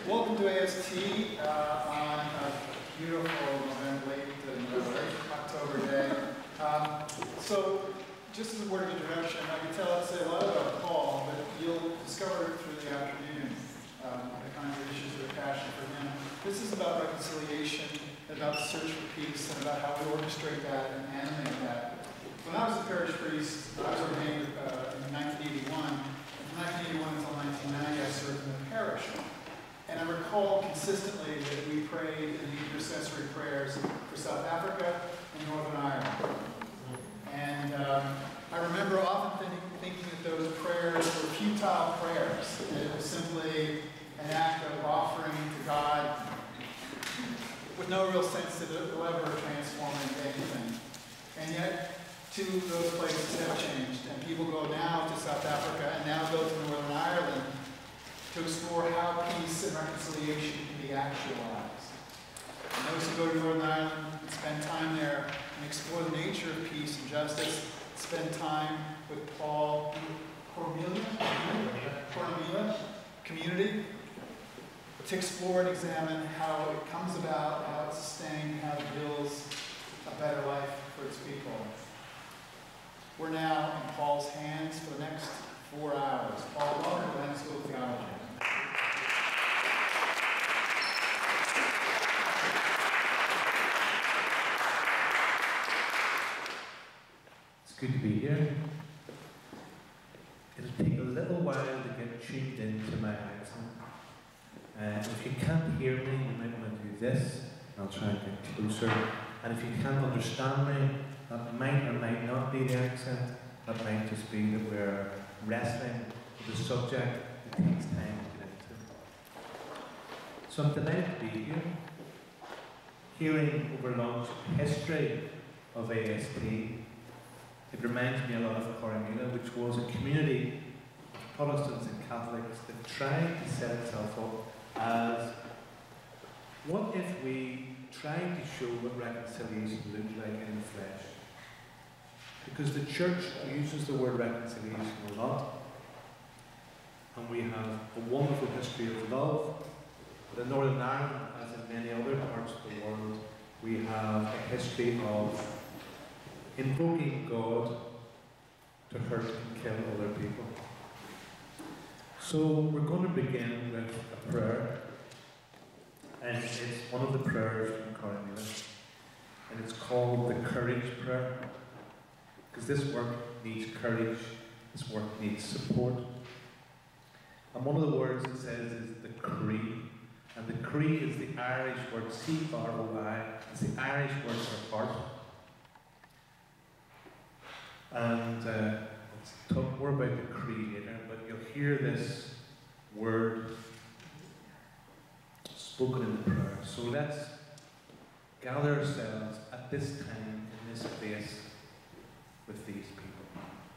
Welcome to AST on a beautiful late October day. So, just as a word of introduction, I can say a lot about Paul, but you'll discover through the afternoon the kinds of issues that are passion for him. This is about reconciliation, about the search for peace, and about how we orchestrate that and animate that. When I was a parish priest, I was ordained in 1981. From 1981 until 1990, I served in the parish. And I recall consistently that we prayed in the intercessory prayers for South Africa and Northern Ireland. And I remember often thinking that those prayers were futile prayers. That it was simply an act of offering to God with no real sense that it will ever transform into anything. And yet, two of those places have changed. And people go now to South Africa and now go to Northern Ireland to explore how peace and reconciliation can be actualized. And those who go to Northern Ireland and spend time there and explore the nature of peace and justice, spend time with Paul Cornelia community, to explore and examine how it comes about, how it's sustained, how it builds a better life for its people. We're now in Paul's hands for the next 4 hours. Paul, welcome to Land School of Theology. It's good to be here. It'll take a little while to get tuned into my accent. If you can't hear me, you might want to do this. I'll try and get closer. And if you can't understand me, that might or might not be the accent. That might just be that we're wrestling with a subject that takes time to get into. So I'm delighted to be here, hearing over lunch the history of AST. It reminds me a lot of Columba, which was a community of Protestants and Catholics that tried to set itself up as, what if we tried to show what reconciliation looked like in the flesh? Because the church uses the word reconciliation a lot, and we have a wonderful history of love, but in Northern Ireland, as in many other parts of the world, we have a history of invoking God to hurt and kill other people. So we're going to begin with a prayer, and it's one of the prayers from Columba, and it's called the Courage Prayer, because this work needs courage, this work needs support. And one of the words it says is the Cree, and the Cree is the Irish word C-R-O-I, it's the Irish word for heart. And let's talk more about the Cree later, but you'll hear this word spoken in the prayer. So let's gather ourselves at this time, in this place, with these people.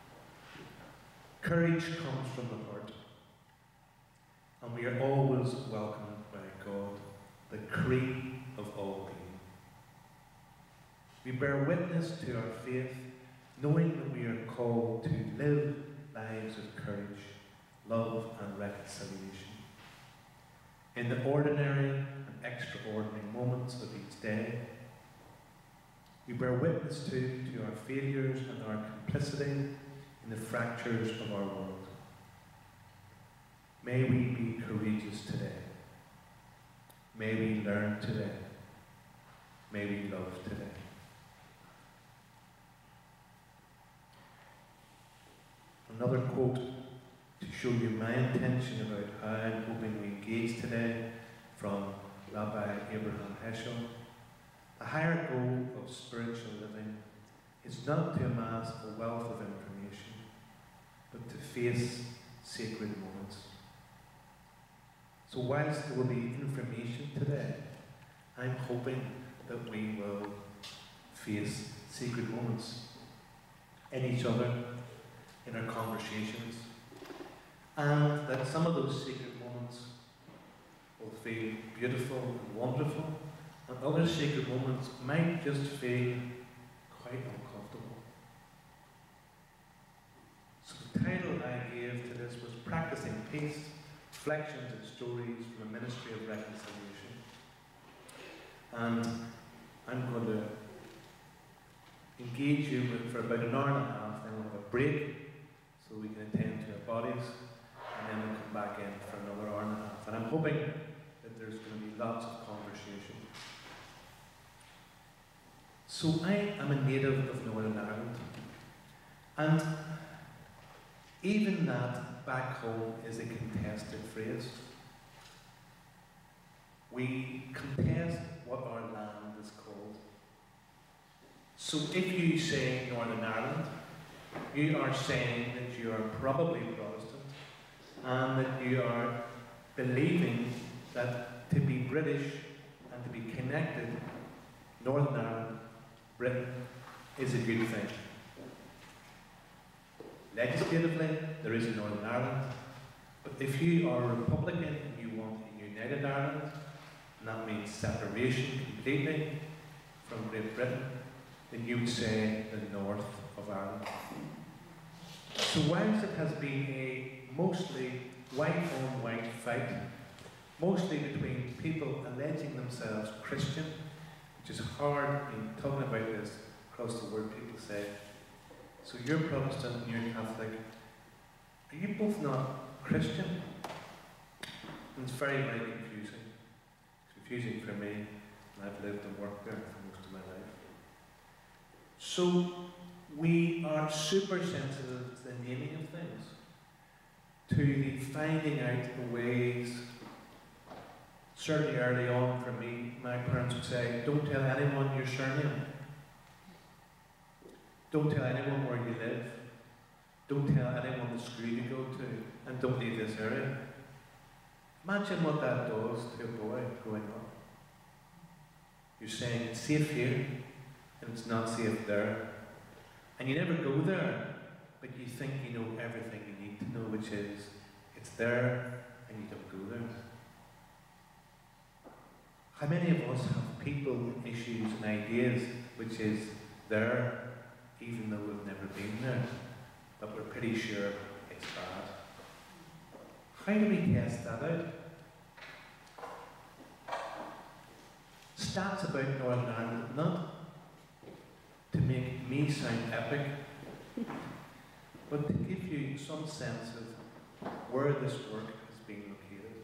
Courage comes from the heart, and we are always welcomed by God, the Cree of all being. We bear witness to our faith, knowing that we are called to live lives of courage, love and reconciliation. In the ordinary and extraordinary moments of each day, we bear witness to our failures and our complicity in the fractures of our world. May we be courageous today. May we learn today. May we love today. Another quote to show you my intention about how I'm hoping we engage today from Rabbi Abraham Heschel. The higher goal of spiritual living is not to amass a wealth of information, but to face sacred moments. So whilst there will be information today, I'm hoping that we will face sacred moments in each other, in our conversations, and that some of those sacred moments will feel beautiful and wonderful, and other sacred moments might just feel quite uncomfortable. So the title I gave to this was Practicing Peace reflections and stories from a ministry of reconciliation. And I'm going to engage you for about an hour and a half, then we'll have a break so we can attend to our bodies, and then we'll come back in for another hour and a half. And I'm hoping that there's going to be lots of conversation. So I am a native of Northern Ireland, and even that back home is a contested phrase. We contest what our land is called. So if you say Northern Ireland, you are saying that you are probably Protestant and that you are believing that to be British and to be connected, Northern Ireland, Britain, is a good thing. Legislatively, there is a Northern Ireland, but if you are a Republican and you want a united Ireland, and that means separation completely from Great Britain, then you would say the north of Ireland. So whilst it has been a mostly white-on-white fight, mostly between people alleging themselves Christian, which is hard in talking about this across the world, people say, so you're Protestant and you're Catholic, are you both not Christian? And it's very, very confusing. It's confusing for me, and I've lived and worked there for most of my life. So we are super sensitive to the naming of things, to the finding out the ways. Certainly early on for me, my parents would say, don't tell anyone your surname. Don't tell anyone where you live. Don't tell anyone the school you go to, and don't leave this area. Imagine what that does to a boy growing up. You're saying it's safe here, and it's not safe there. And you never go there, but you think you know everything you need to know, which is, it's there, and you don't go there. How many of us have people, issues, and ideas, which is there, even though we've never been there, but we're pretty sure it's bad? How do we test that out? Stats about Northern Ireland, not to make me sound epic, but to give you some sense of where this work has been located.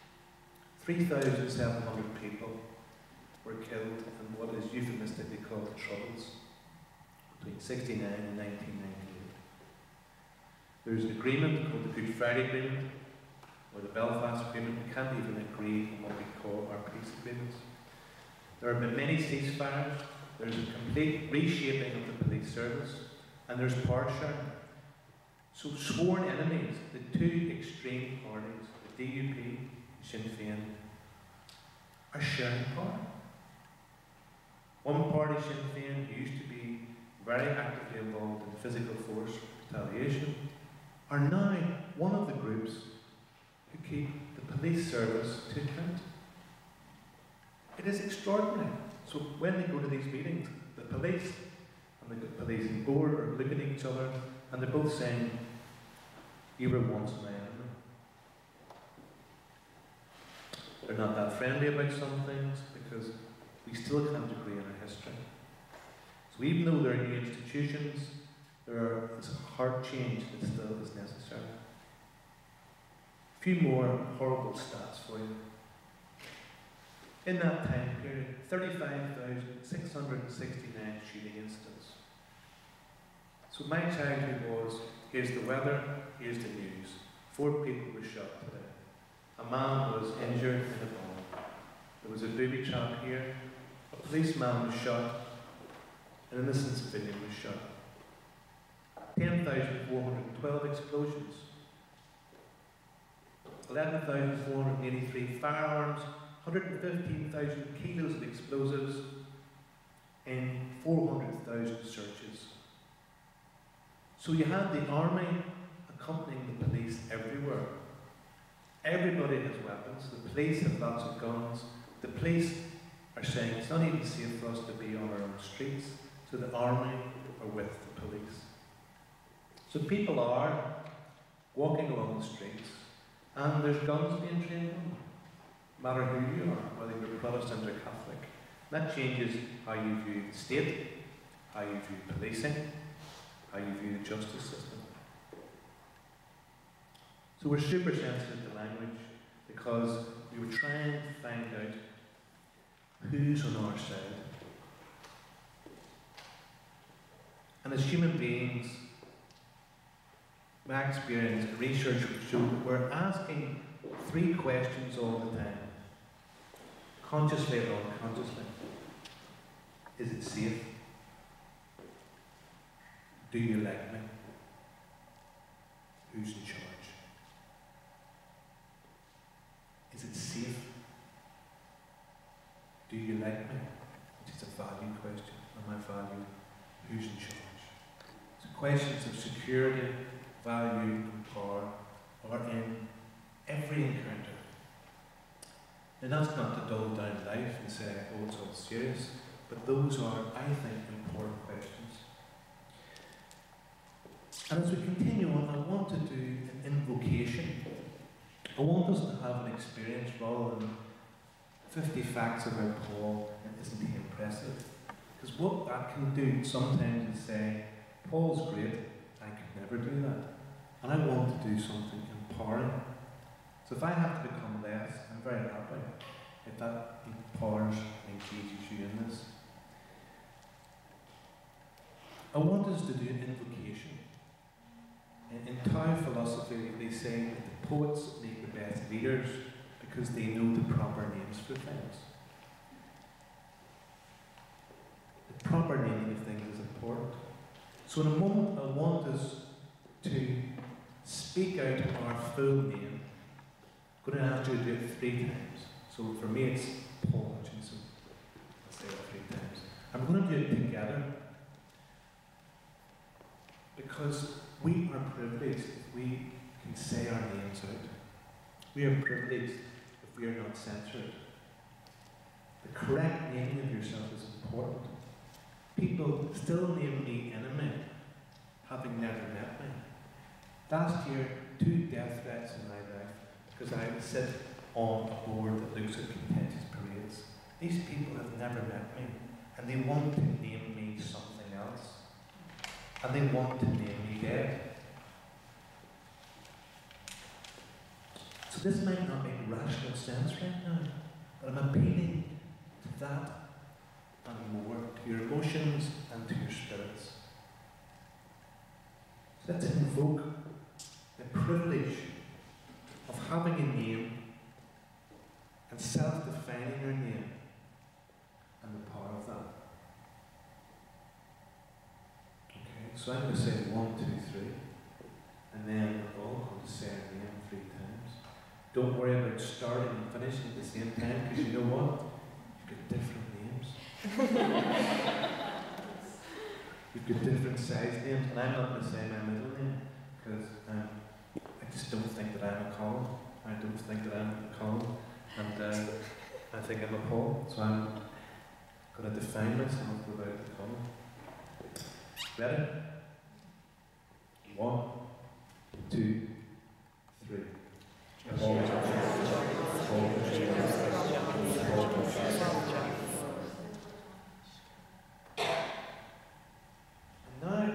3,700 people were killed in what is euphemistically called the Troubles between 1969 and 1998. There's an agreement called the Good Friday Agreement, or the Belfast Agreement. We can't even agree on what we call our peace agreements. There have been many ceasefires. There's a complete reshaping of the police service, and there's power sharing. So sworn enemies, the two extreme parties, the DUP and Sinn Féin, are sharing power. One party, Sinn Féin, who used to be very actively involved in physical force retaliation, are now one of the groups who keep the police service to account. It is extraordinary. So when they go to these meetings, the police and the policing board are looking at each other, and they're both saying, you were once my enemy. They're not that friendly about some things because we still can't agree on our history. So even though there are new institutions, there's a hard change that still is necessary. A few more horrible stats for you. In that time period, 35,669 shooting incidents. So my childhood was, here's the weather, here's the news. 4 people were shot today. A man was injured in a bomb. There was a booby trap here. A policeman was shot. An innocent civilian was shot. 10,412 explosions. 11,483 firearms. 115,000 kilos of explosives in 400,000 searches. So you had the army accompanying the police everywhere. Everybody has weapons. The police have lots of guns. The police are saying it's not even safe for us to be on our own streets, so the army are with the police. So people are walking along the streets, And there's guns being trained on, no matter who you are, whether you're Protestant or Catholic. That changes how you view the state, how you view policing, how you view the justice system. So we're super sensitive to language because we were trying to find out who's on our side. And as human beings, my experience, research would show that we're asking 3 questions all the time, consciously or unconsciously. Is it safe? Do you like me? Who's in charge? Is it safe? Do you like me? Which is a value question. Am I valued? Who's in charge? So questions of security, value, and power are in every encounter. And that's not to dull down life and say, oh, it's all serious, but those are, I think, important questions. And as we continue on, I want to do an invocation. I want us to have an experience rather than 50 facts about Paul and isn't he impressive? Because what that can do sometimes is say, Paul's great, I could never do that. And I want to do something empowering. So if I have to become less, I'm very happy if that empowers and engages you in this. I want us to do an invocation. In Tao philosophy, they say that the poets make the best leaders because they know the proper names for things. The proper naming of things is important. So in a moment, I want us to speak out our full name. I'm going to ask you to do it 3 times. So for me, it's Paul Hutchinson. I'll say it 3 times. I'm going to do it together because we are privileged if we can say our names out. We are privileged if we are not censored. The correct naming of yourself is important. People still name me enemy, having never met me. Last year, 2 death threats in my life because I would sit on a board that looks at contentious parades. These people have never met me, and they want to name me something else. And they want to name me dead. So this might not make rational sense right now, but I'm appealing to that and more, to your emotions and to your spirits. So let's invoke the privilege of having a name and self-defining our name and the power of that. Okay, so I'm going to say 1, 2, 3, and then we're all going to say our name 3 times. Don't worry about starting and finishing at the same time, because you know what? You've got different names. You've got different size names, and I'm not going to say my middle name, because I just don't think that I'm a Colin. I don't think that I'm a Colin, and I think I'm a Paul, so I'm going to define myself without the Colin. Ready? 1, 2, 3. And now,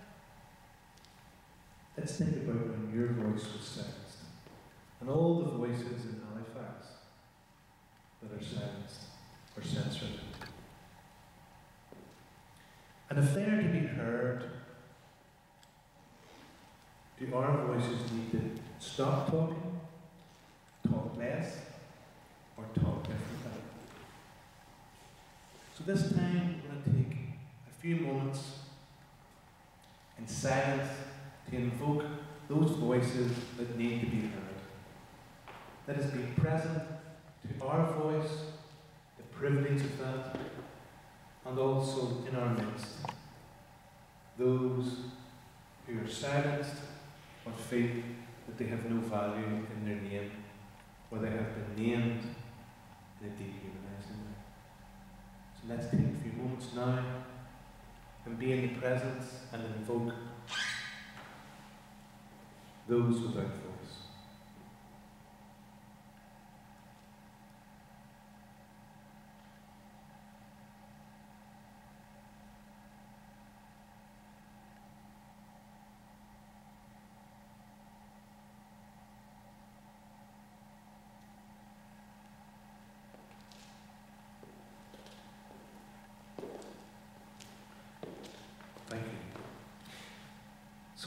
let's think about when your voice was silenced, and all the voices in Halifax that are silenced or censored. And if they are to be heard, do our voices need to stop talking, talk less, or talk differently? So this time we're going to take a few moments in silence to invoke those voices that need to be heard. Let us be present to our voice, the privilege of that, and also in our midst, those who are silenced or feel that they have no value in their name, or they have been named in a dehumanizing way. So let's take a few moments now and be in the presence and invoke those without voice.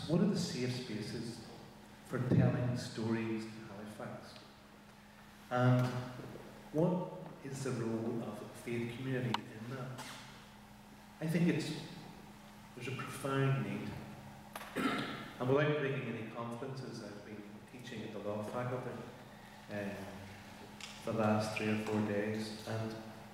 what are the safe spaces for telling stories in Halifax? And what is the role of faith community in that? I think there's a profound need. And without breaking any confidences, I've been teaching at the law faculty the last 3 or 4 days, and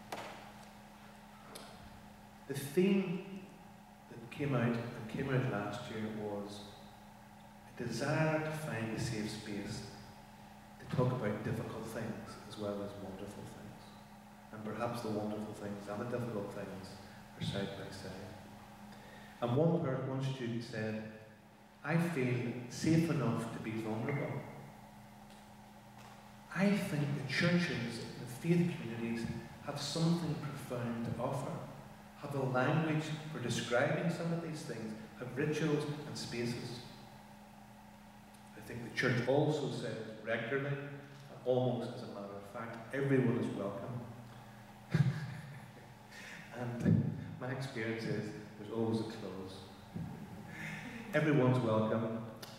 the theme that came out last year was a desire to find a safe space to talk about difficult things as well as wonderful things. And perhaps the wonderful things and the difficult things are side by side. And one student said, I feel safe enough to be vulnerable. I think the churches, the faith communities, have something profound to offer, have a language for describing some of these things, have rituals and spaces. I think the church also says regularly, almost as a matter of fact, everyone is welcome. And my experience is there's always a clause. Everyone's welcome.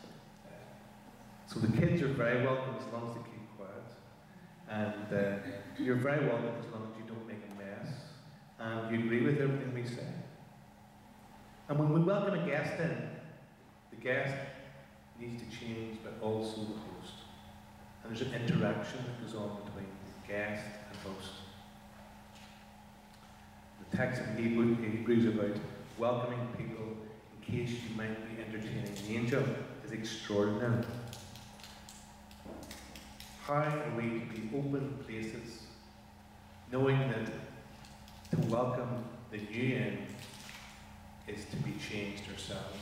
So the kids are very welcome as long as they keep quiet. And you're very welcome as long as you don't make a mess. And you agree with everything we say. And when we welcome a guest in, the guest needs to change, but also the host. And there's an interaction that goes on between the guest and host. The text in Hebrews about welcoming people in case you might be entertaining the angel is extraordinary. How are we to be open places, knowing that to welcome the new in is to be changed ourselves?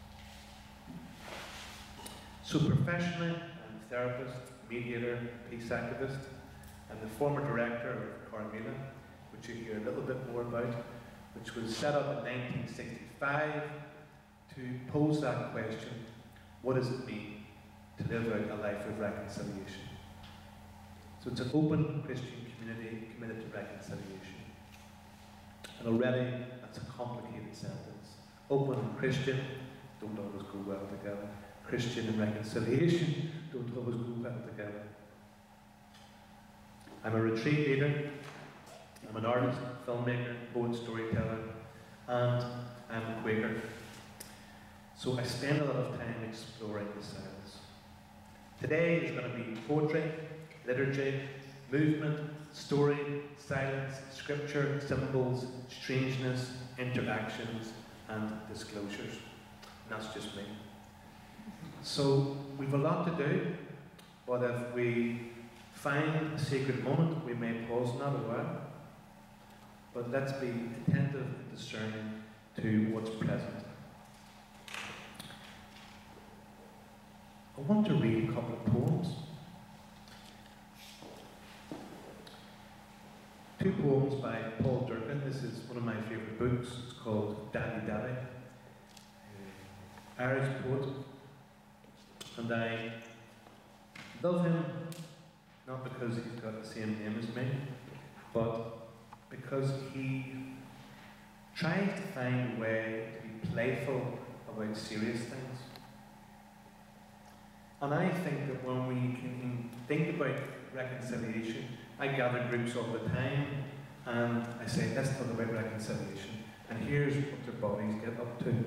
So professionally, I'm a therapist, mediator, peace activist, and the former director of Cormila, which you hear a little bit more about, which was set up in 1965 to pose that question, what does it mean to live out a life of reconciliation? So it's an open Christian community committed to reconciliation. And already that's a complicated sentence. Open and Christian don't always go well together. Christian and reconciliation don't always go well together. I'm a retreat leader. I'm an artist, filmmaker, poet, storyteller, and I'm a Quaker. So I spend a lot of time exploring the silence. Today there's going to be poetry, liturgy, movement, story, silence, scripture, symbols, strangeness, interactions, and disclosures. And that's just me. So we've a lot to do, but if we find a sacred moment, we may pause in that a while. But let's be attentive and discerning to what's present. I want to read a couple of poems. 2 poems by Paul Durkin. This is one of my favourite books. It's called Daddy Daddy. Irish poet. And I love him, not because he's got the same name as me, but because he tries to find a way to be playful about serious things. And I think that when we can think about reconciliation, I gather groups all the time and I say, let's talk about reconciliation. And here's what their bodies get up to.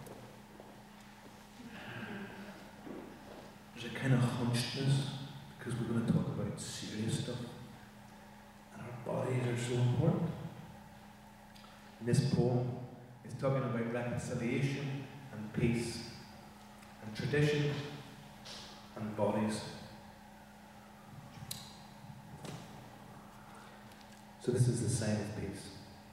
There's a kind of hunchedness because we're going to talk about serious stuff. And our bodies are so important. And this poem is talking about reconciliation and peace and tradition and bodies. So this is the sign of peace.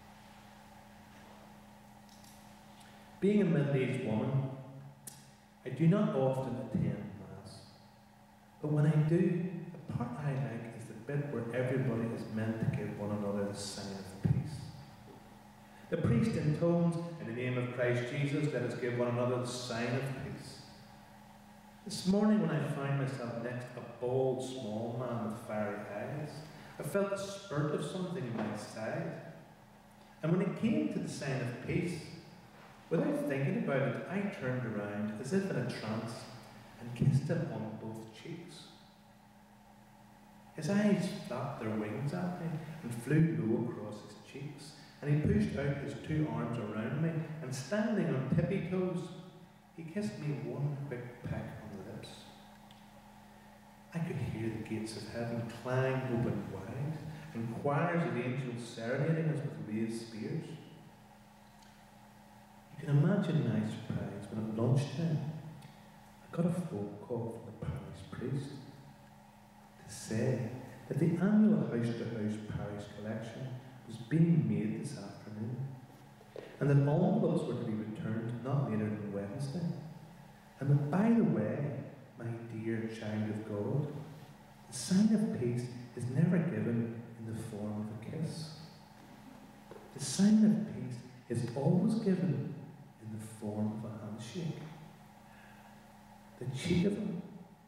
Being a middle-aged woman, I do not often attend Mass, but when I do, the part I like is the bit where everybody is meant to give one another the sign of peace. The priest intones, in the name of Christ Jesus, let us give one another the sign of peace. This morning when I found myself next to a bald, small man with fiery eyes, I felt the spurt of something in my side. And when it came to the sign of peace, Without thinking about it, I turned around as if in a trance and kissed him on both cheeks. His eyes flapped their wings at me and flew low across his cheeks, and he pushed out his 2 arms around me, and standing on tippy toes, he kissed me one quick peck on the lips. I could hear the gates of heaven clang open wide, and choirs of angels serenading us with raised spears. You can imagine my surprise when at lunchtime I got a phone call from the parish priest to say that the annual house-to-house parish collection was being made this afternoon, and that envelopes were to be returned not later than Wednesday, and that, by the way, my dear child of God, the sign of peace is never given in the form of a kiss. The sign of peace is always given in the form of a handshake. The cheek of him.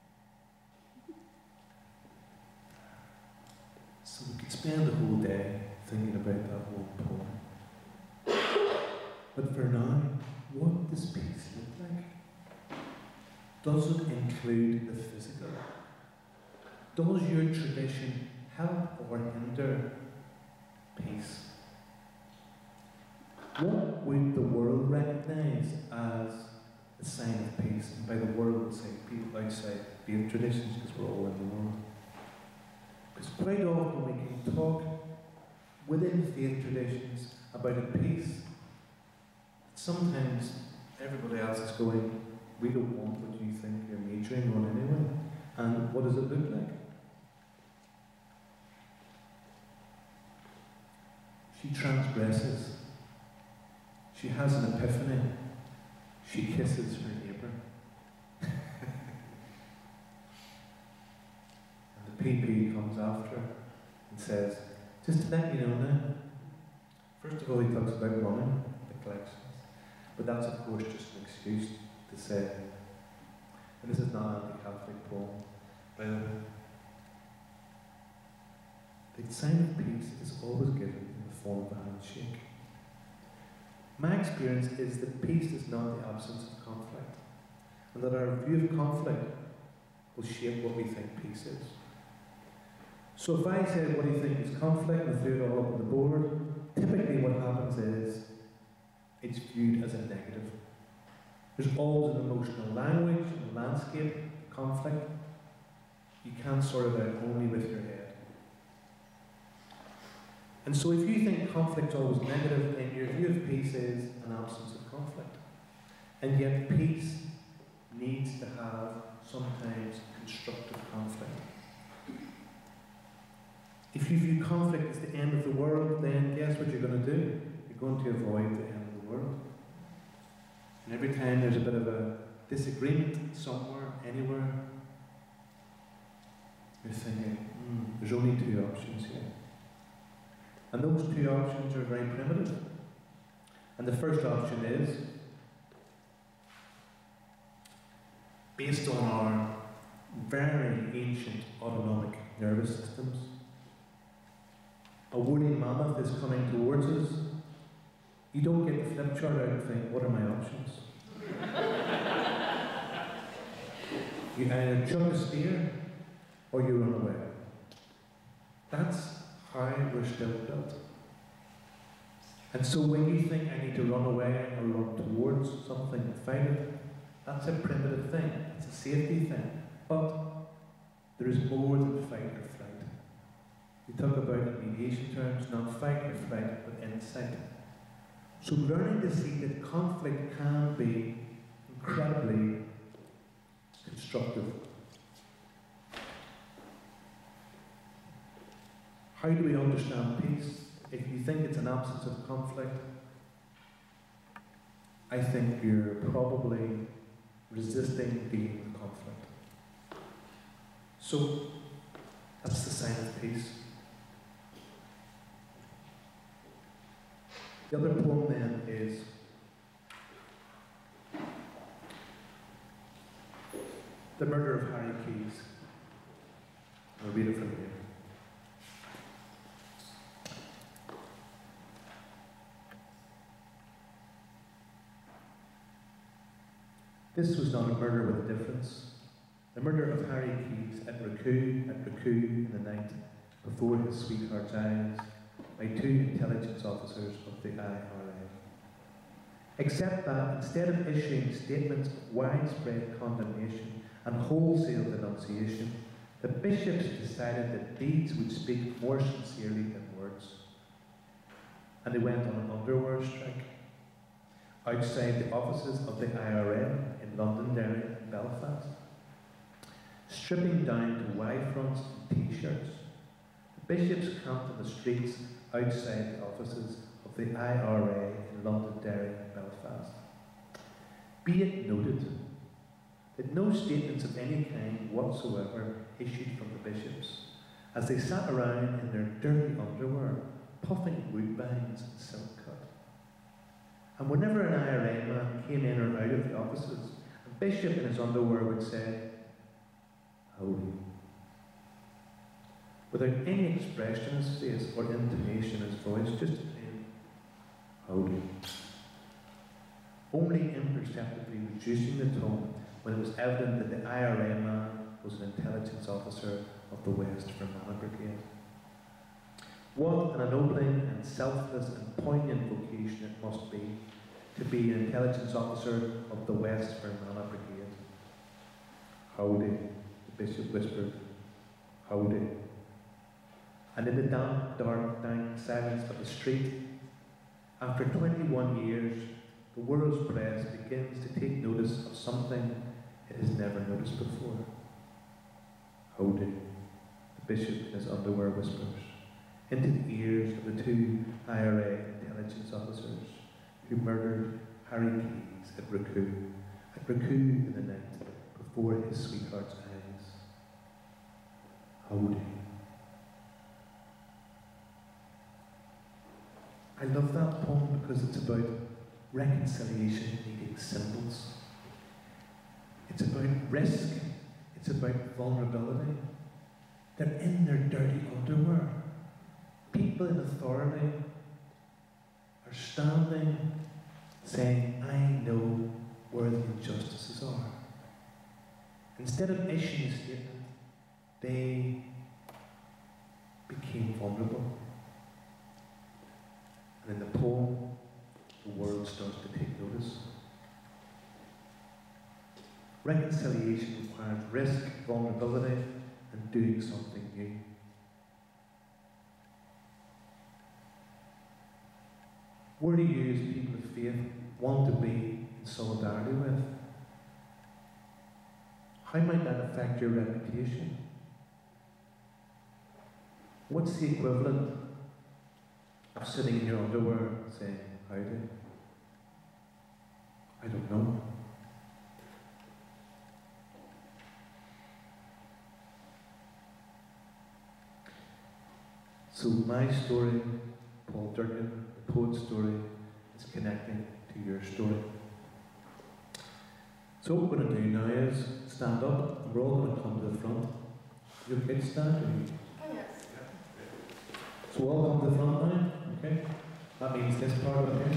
So we could spend the whole day thinking about that old poem. But for now, what does peace look like? Does it include the physical? Does your tradition help or hinder peace? What would the world recognise as a sign of peace? And by the world, we'll say people outside faith traditions, because we're all in the world. Because quite often we can talk within faith traditions about a peace. Sometimes everybody else is going, we don't want what you think you're majoring on anyway. And what does it look like? She transgresses. She has an epiphany. She kisses her neighbour. And the PP comes after and says, just to let you know now, first of all he talks about running the collections, but that's of course just an excuse to say, and this is not an anti-Catholic poem, by the way, the sign of peace is always given in the form of a handshake. My experience is that peace is not the absence of conflict, and that our view of conflict will shape what we think peace is. So if I said, what do you think is conflict, and threw it all up on the board, typically what happens is it's viewed as a negative. There's always an emotional language and landscape, conflict. You can't sort it out only with your head. And so if you think conflict's always negative, then your view of peace is an absence of conflict. And yet peace needs to have sometimes constructive conflict. If you view conflict as the end of the world, then guess what you're going to do? You're going to avoid the end of the world. And every time there's a bit of a disagreement somewhere, anywhere, you're thinking, there's only 2 options here. And those 2 options are very primitive. And the first option is, based on our very ancient autonomic nervous systems, a woolly mammoth is coming towards us. You don't get the flip chart out and think, what are my options? You either chuck a spear or you run away. That's how we're still built. And so when you think I need to run away or run towards something and fight it, that's a primitive thing. It's a safety thing. But there is more than fight or flight. We talk about in mediation terms, not fight or flight, but insight. So learning to see that conflict can be incredibly constructive. How do we understand peace? If you think it's an absence of conflict, I think you're probably resisting dealing with conflict. So that's the sign of peace. The other poem then is The Murder of Harry Keyes. I'll read it from here. This was not a murder with a difference. The murder of Harry Keyes at Raku in the night before his sweetheart's eyes by 2 intelligence officers of the IRA. Except that instead of issuing statements of widespread condemnation and wholesale denunciation, the bishops decided that deeds would speak more sincerely than words. And they went on an underwear strike outside the offices of the IRA in Londonderry and Belfast, stripping down to Y-fronts and T-shirts. The bishops camped on the streets outside the offices of the IRA in Londonderry and Belfast. Be it noted that no statements of any kind whatsoever issued from the bishops as they sat around in their dirty underwear, puffing woodbines and silk cut. And whenever an IRA man came in or out of the offices, a bishop in his underwear would say, "Howdy," without any expression in his face or intonation in his voice, just a plain "Howdy," only imperceptibly reducing the tone when it was evident that the IRA man was an intelligence officer of the West Fermanagh Brigade. What an ennobling and selfless and poignant vocation it must be to be an intelligence officer of the West Fermanagh Brigade. "Howdy," the bishop whispered. "Howdy." And in the damp, dark, dank silence of the street, after 21 years, the world's press begins to take notice of something it has never noticed before. "Howdy," the bishop in his underwear whispers, into the ears of the 2 IRA intelligence officers who murdered Harry Keyes at Raku in the night before his sweetheart's eyes. Howdy. I love that poem because it's about reconciliation needing symbols. It's about risk. It's about vulnerability. They're in their dirty underwear. People in authority are standing saying, "I know where the injustices are." Instead of issuing a statement, they became vulnerable. And in the poem, the world starts to take notice. Reconciliation requires risk, vulnerability, and doing something new. Where do you, as people of faith, want to be in solidarity with? How might that affect your reputation? What's the equivalent of sitting in your underwear saying, "Howdy"? I don't know. So my story, Paul Durkin, the poet's story, is connecting to your story. So what we're going to do now is stand up, and we're all going to come to the front. You okay to stand? Oh, yes. So we'll all come to the front now, okay? That means this part of it here.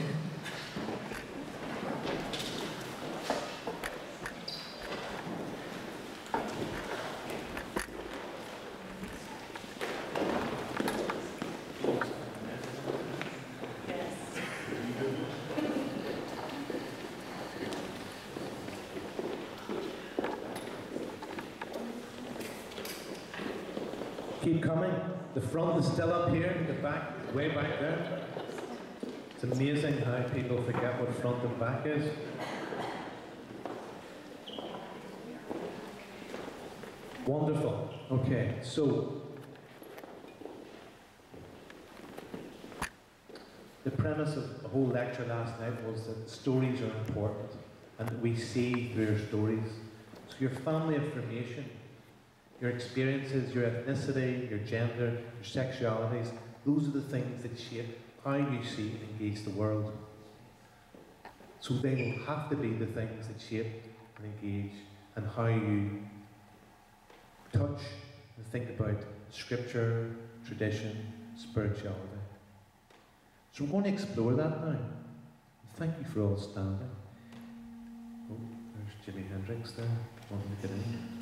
Keep coming. The front is still up here, the back, way back there. It's amazing how people forget what front and back is. Wonderful. Okay, so the premise of the whole lecture last night was that stories are important and that we see through your stories. So your family information, your experiences, your ethnicity, your gender, your sexualities, those are the things that shape how you see and engage the world. So they will have to be the things that shape and engage and how you touch and think about scripture, tradition, spirituality. So we're going to explore that now. Thank you for all standing. Oh, There's Jimi Hendrix there, wanting to get in.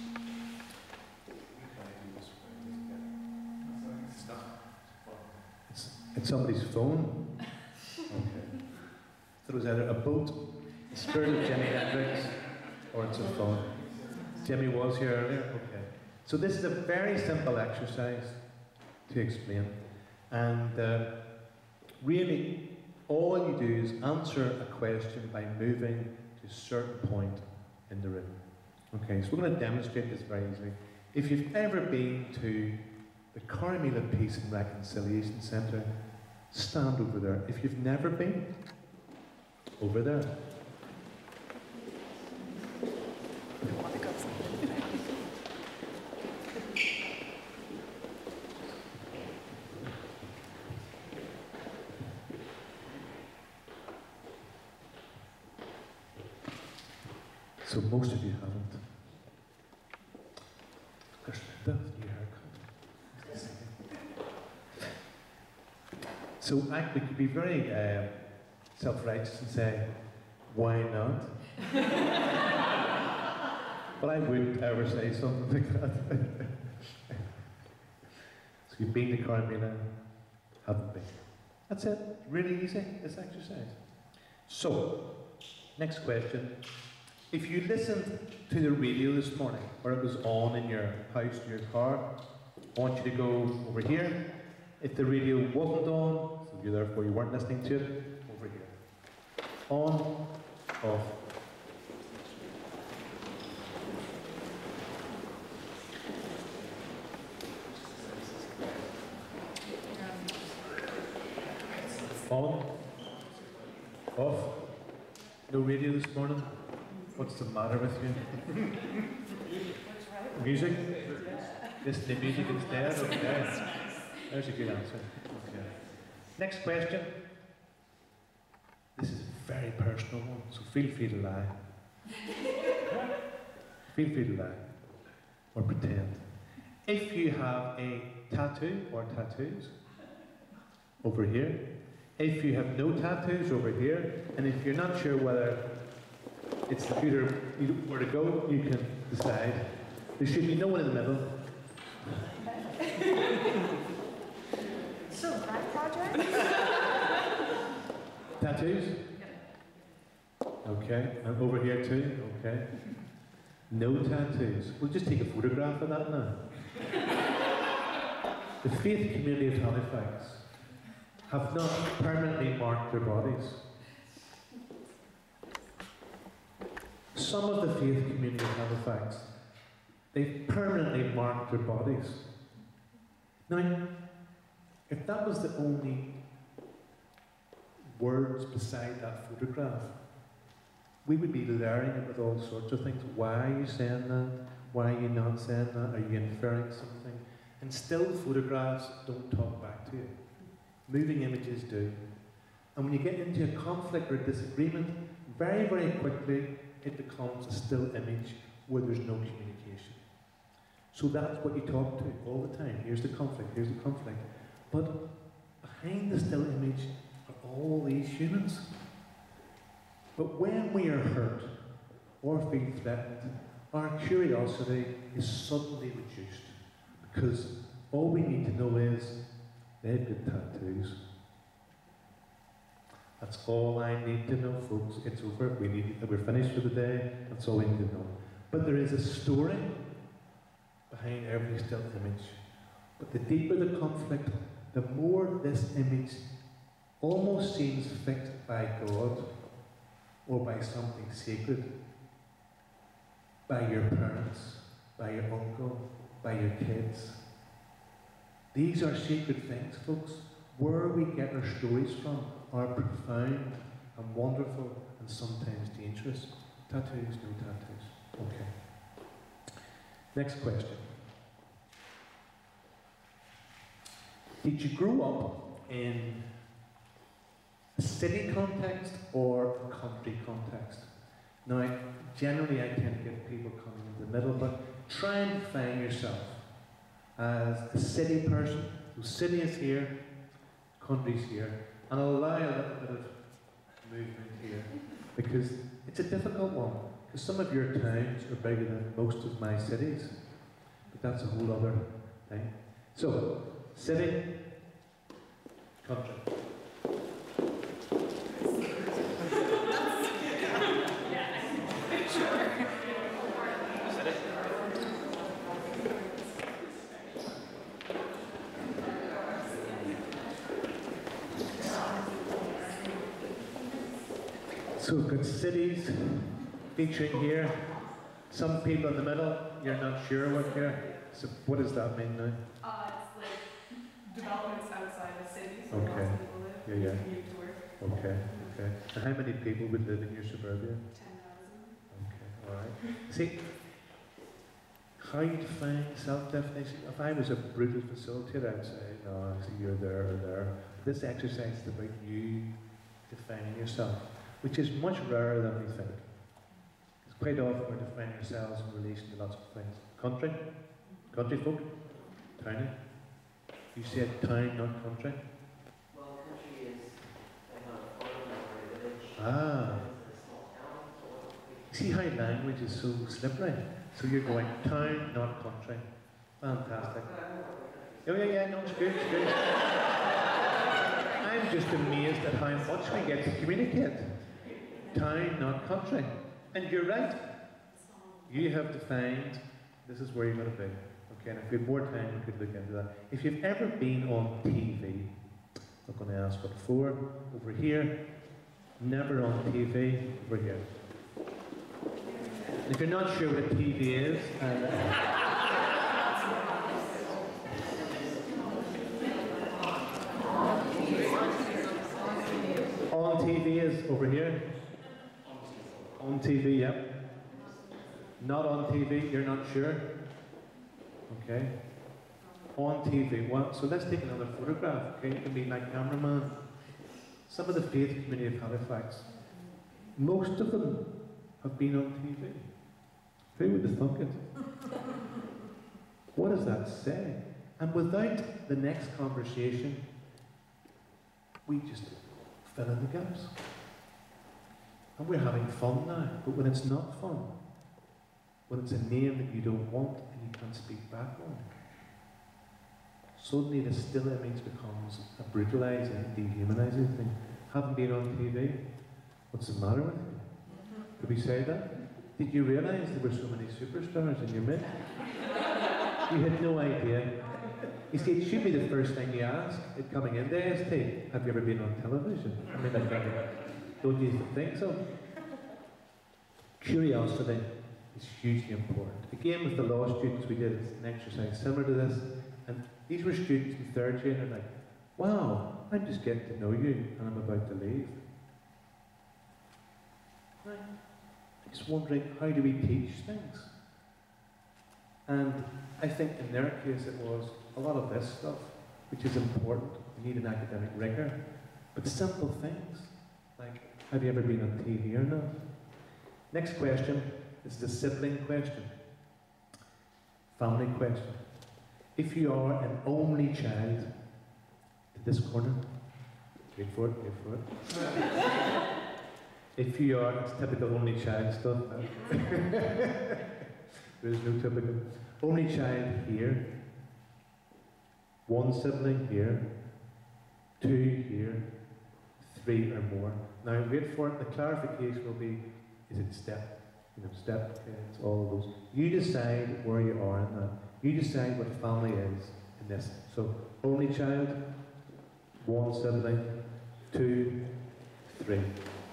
It's somebody's phone. Okay. So it was either a boat, the spirit of Jimi Hendrix, or it's a phone. Jimmy was here earlier? Okay. So this is a very simple exercise to explain. And really, all you do is answer a question by moving to a certain point in the room. Okay, so we're going to demonstrate this very easily. If you've ever been to the Carmela Peace and Reconciliation Centre, stand over there. If you've never been, over there. So most of you haven't. Gosh, that's a new haircut. So we could be very self-righteous and say, why not? But I wouldn't ever say something like that. So you've been to Carmela, haven't been. That's it. Really easy, this exercise. So, next question. If you listened to the radio this morning, or it was on in your house or your car, I want you to go over here. If the radio wasn't on, so you therefore you weren't listening to it, over here. On, off. On, off. No radio this morning? What's the matter with you? Music? Just the music instead? Okay. There's a good answer. Okay. Next question. This is a very personal one, so feel free to lie. Feel free to lie. Or pretend. If you have a tattoo or tattoos, over here. If you have no tattoos, over here. And if you're not sure whether it's the computer where to go, you can decide. There should be no one in the middle. So, that project? Tattoos? Okay. And over here too? Okay. No tattoos. We'll just take a photograph of that now. The faith community of Halifax have not permanently marked their bodies. Some of the faith community of Halifax, they've permanently marked their bodies. Now, if that was the only words beside that photograph, we would be layering it with all sorts of things. Why are you saying that? Why are you not saying that? Are you inferring something? And still, photographs don't talk back to you. Moving images do. And when you get into a conflict or a disagreement, very, very quickly, it becomes a still image where there's no communication. So that's what you talk to all the time. Here's the conflict, here's the conflict. But behind the still image are all these humans. But when we are hurt or feel threatened, our curiosity is suddenly reduced. Because all we need to know is they've got tattoos. That's all I need to know, folks. It's over. We're finished for the day. That's all we need to know. But there is a story behind every still image. But the deeper the conflict, the more this image almost seems fixed by God or by something sacred, by your parents, by your uncle, by your kids. These are sacred things, folks. Where we get our stories from are profound and wonderful and sometimes dangerous. Tattoos, no tattoos. Okay. Next question. Did you grow up in a city context or a country context? Now, generally I tend to get people coming in the middle, but try and define yourself as a city person. So city is here, country's here, and I'll allow a little bit of movement here because it's a difficult one. Because some of your towns are bigger than most of my cities, but that's a whole other thing. So, city, country. So we've got cities featuring here. Some people in the middle, you're not sure what here. So what does that mean now? It's like developments outside the cities where Okay. lots of people live. Yeah, yeah. Commute to work. Okay, okay. And how many people would live in your suburbia? 10,000. Okay, alright. See, how you define self-definition? If I was a brutal facilitator, I'd say, no, so you're there or there. This exercise is about you defining yourself, which is much rarer than we think. Because quite often we're defining ourselves in relation to lots of things. Country? Country folk? Towny? You said town, not country? Well, country is like a farm or a village. Ah. It's a small town, so what we See how language is so slippery? So you're going town, not country. Fantastic. Oh yeah, no, it's good, it's good. I'm just amazed at how much we get to communicate. Town, not country. And you're right. You have defined, this is where you're going to be. Okay, and if we had more time, we could look into that. If you've ever been on TV, I'm going to ask what for, over here, never on TV, over here. If you're not sure what a TV is, on TV is over here. On TV, yep. Not on TV, you're not sure. Okay. On TV, well, so let's take another photograph. Okay, you can be my cameraman. Some of the faith community of Halifax, most of them have been on TV. Who would have thunk it? What does that say? And without the next conversation, we just fill in the gaps. And we're having fun now, but when it's not fun, when it's a name that you don't want and you can't speak back on, suddenly the still image becomes a brutalizing, dehumanizing thing. Haven't been on TV? What's the matter with you? Did we say that? Did you realise there were so many superstars in your midst? You had no idea. You see, it should be the first thing you ask at coming into AST. Have you ever been on television? I mean, don't you think so? Curiosity is hugely important. Again, with the law students, we did an exercise similar to this, and these were students in third year, and they're like, wow, I'm just getting to know you, and I'm about to leave. I'm just wondering, how do we teach things? And I think in their case it was a lot of this stuff, which is important. You need an academic rigor. But simple things, like, have you ever been on TV or not? Next question is the sibling question. Family question. If you are an only child, to this corner, wait for it, wait for it. If you are, it's typical only child stuff. There is no typical. Only child here, one sibling here, two here, three or more. Now wait for it, the clarification will be, is it step? You know, step, okay, it's all of those. You decide where you are in that. You decide what family is in this. So, only child, one sibling, two, three.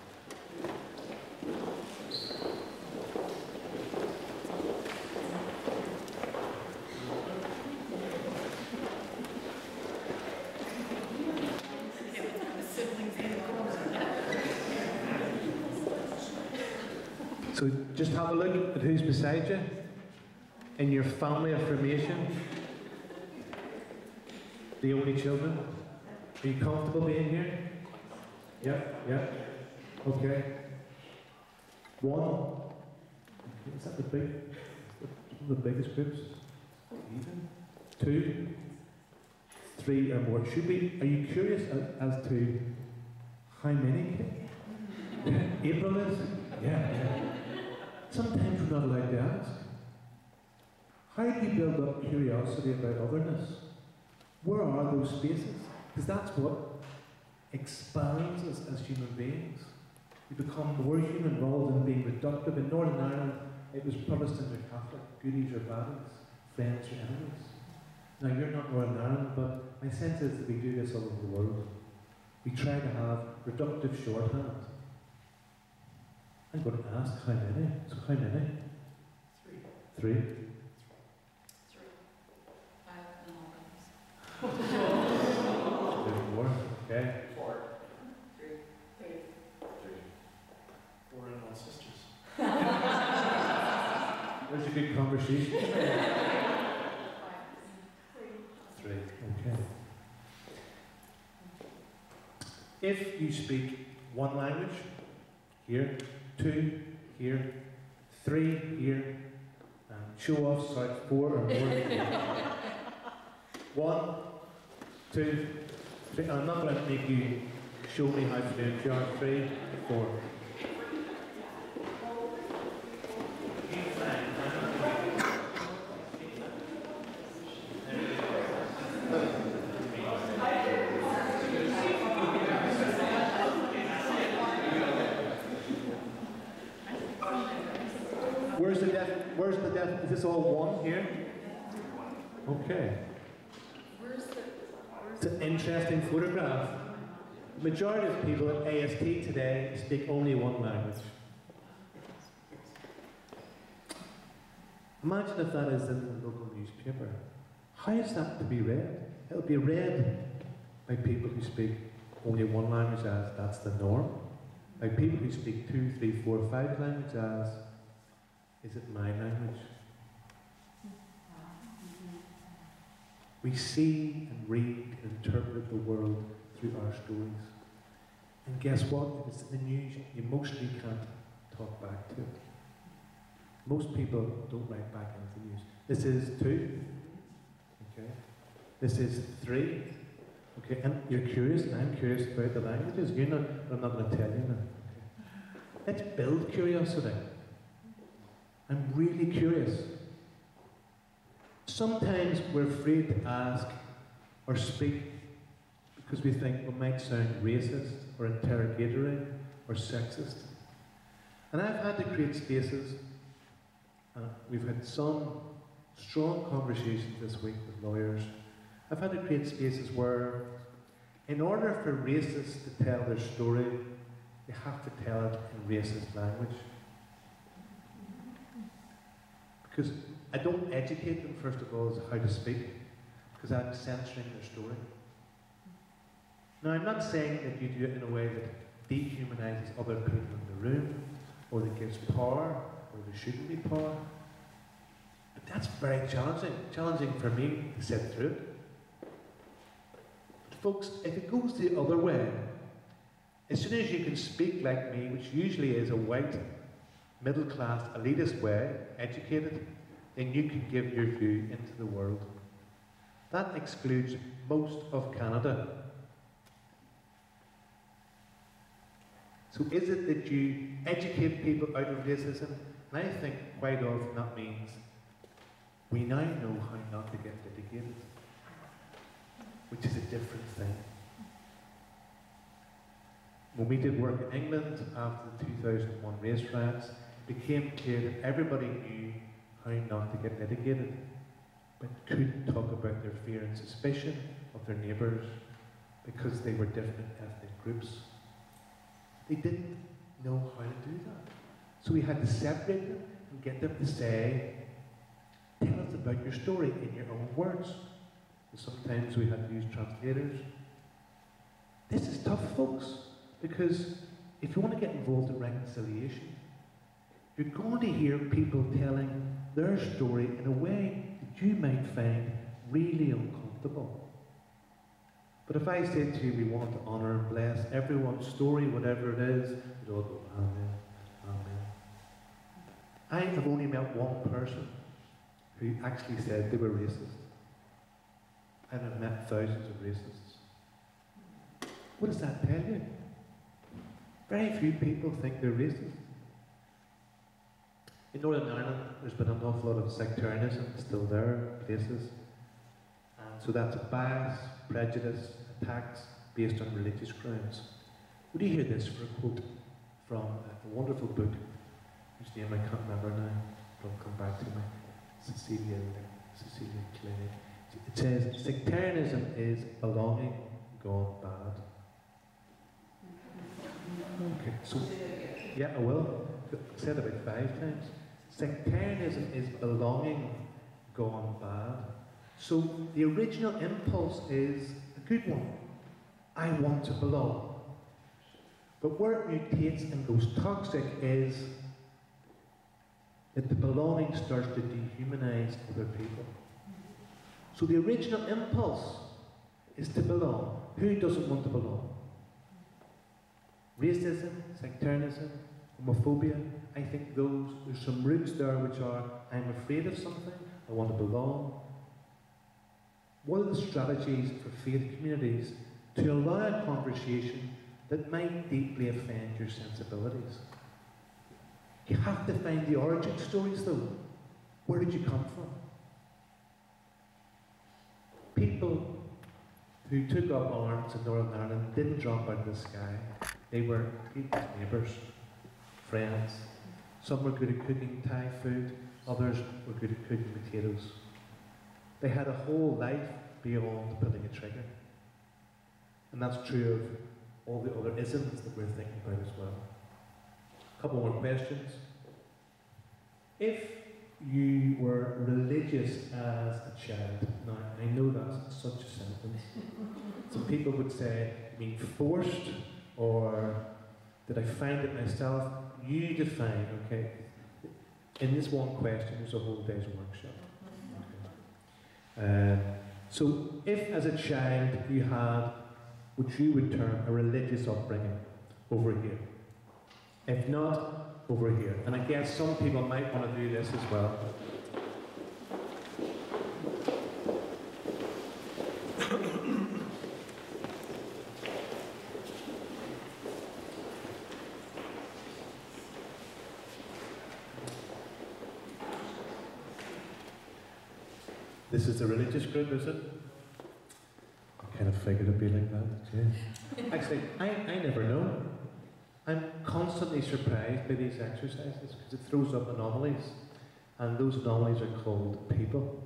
So just have a look at who's beside you in your family of formation. The only children. Are you comfortable being here? Yeah, yeah. Okay. One. Is that the big? One of the biggest groups? Even. Two. Three or more. Should be. Are you curious as to how many? April is? Yeah, yeah. Sometimes we're not allowed to ask. How do you build up curiosity about otherness? Where are those spaces? Because that's what expands us as human beings. We become more human rather than being reductive. In Northern Ireland, it was Protestant or Catholic, goodies or baddies, friends or enemies. Now, you're not Northern Ireland, but my sense is that we do this all over the world. We try to have reductive shorthand. I'm going to ask how many. So how many? Three. Three? 5 and all There's more. Okay. 4. 3. 4 and all sisters. There's a good conversation. 5. 3. Okay. If you speak one language, here, 2, here, 3, here, and show off starts 4 or more. 1, 2, 3. I'm not going to make you show me how to do it. Jar 3, 4. Is this all one here? Okay. It's an interesting photograph. The majority of people at AST today speak only one language. Imagine if that is in the local newspaper. How is that to be read? It'll be read by people who speak only one language as that's the norm. By people who speak 2, 3, 4, 5 languages as is it my language? We see and read and interpret the world through our stories. And guess what? If it's in the news, you mostly can't talk back to it. Most people don't write back into the news. This is 2. Okay. This is 3. Okay. And you're curious, and I'm curious about the languages. You're not, I'm not going to tell you now. Okay. Let's build curiosity. I'm really curious. Sometimes we're afraid to ask or speak because we think we might sound racist or interrogatory or sexist. And I've had to create spaces, we've had some strong conversations this week with lawyers. I've had to create spaces where, in order for racists to tell their story, they have to tell it in racist language. Because I don't educate them, first of all, as how to speak, because I'm censoring their story. Now, I'm not saying that you do it in a way that dehumanizes other people in the room, or that gives power, or there shouldn't be power. But that's very challenging for me to sit through it. But folks, if it goes the other way, as soon as you can speak like me, which usually is a white, middle-class, elitist way, educated, then you can give your view into the world. That excludes most of Canada. So is it that you educate people out of racism? And I think quite often that means we now know how not to get litigated, which is a different thing. When we did work in England after the 2001 race riots, it became clear that everybody knew how not to get litigated, but couldn't talk about their fear and suspicion of their neighbours because they were different ethnic groups. They didn't know how to do that. So we had to separate them and get them to say, tell us about your story in your own words. And sometimes we had to use translators. This is tough, folks, because if you want to get involved in reconciliation, you're going to hear people telling their story in a way that you might find really uncomfortable. But if I say to you, we want to honour and bless everyone's story, whatever it is, you'd all go, amen, amen. I have only met one person who actually said they were racist. And I've met thousands of racists. What does that tell you? Very few people think they're racist. In Northern Ireland, there's been an awful lot of sectarianism still there, places. And so that's a bias, prejudice, attacks based on religious grounds. Would you hear this for a quote from a wonderful book, whose name I can't remember now, it'll come back to me, Cecilia Clay. It says, sectarianism is belonging gone bad. Okay, so, yeah, I will. I've said it about 5 times. Sectarianism is belonging gone bad. So the original impulse is a good one. I want to belong. But where it mutates and goes toxic is that the belonging starts to dehumanize other people. So the original impulse is to belong. Who doesn't want to belong? Racism, sectarianism, homophobia, I think there's some roots there which are, I'm afraid of something, I want to belong. What are the strategies for faith communities to allow a conversation that might deeply offend your sensibilities? You have to find the origin stories though. Where did you come from? People who took up arms in Northern Ireland didn't drop out of the sky. They were people's neighbours, friends. Some were good at cooking Thai food, others were good at cooking potatoes. They had a whole life beyond pulling a trigger. And that's true of all the other isms that we're thinking about as well. A couple more questions. If you were religious as a child, now I know that's such a sentence. Some people would say, you mean forced, or did I find it myself? You define, okay? In this one question, there's a whole day's workshop. Okay. So, if as a child you had what you would term a religious upbringing, over here. If not, over here. And I guess some people might want to do this as well. This is a religious group, is it? I kind of figured it'd be like that, yeah. Actually, I never know. I'm constantly surprised by these exercises because it throws up anomalies, and those anomalies are called people.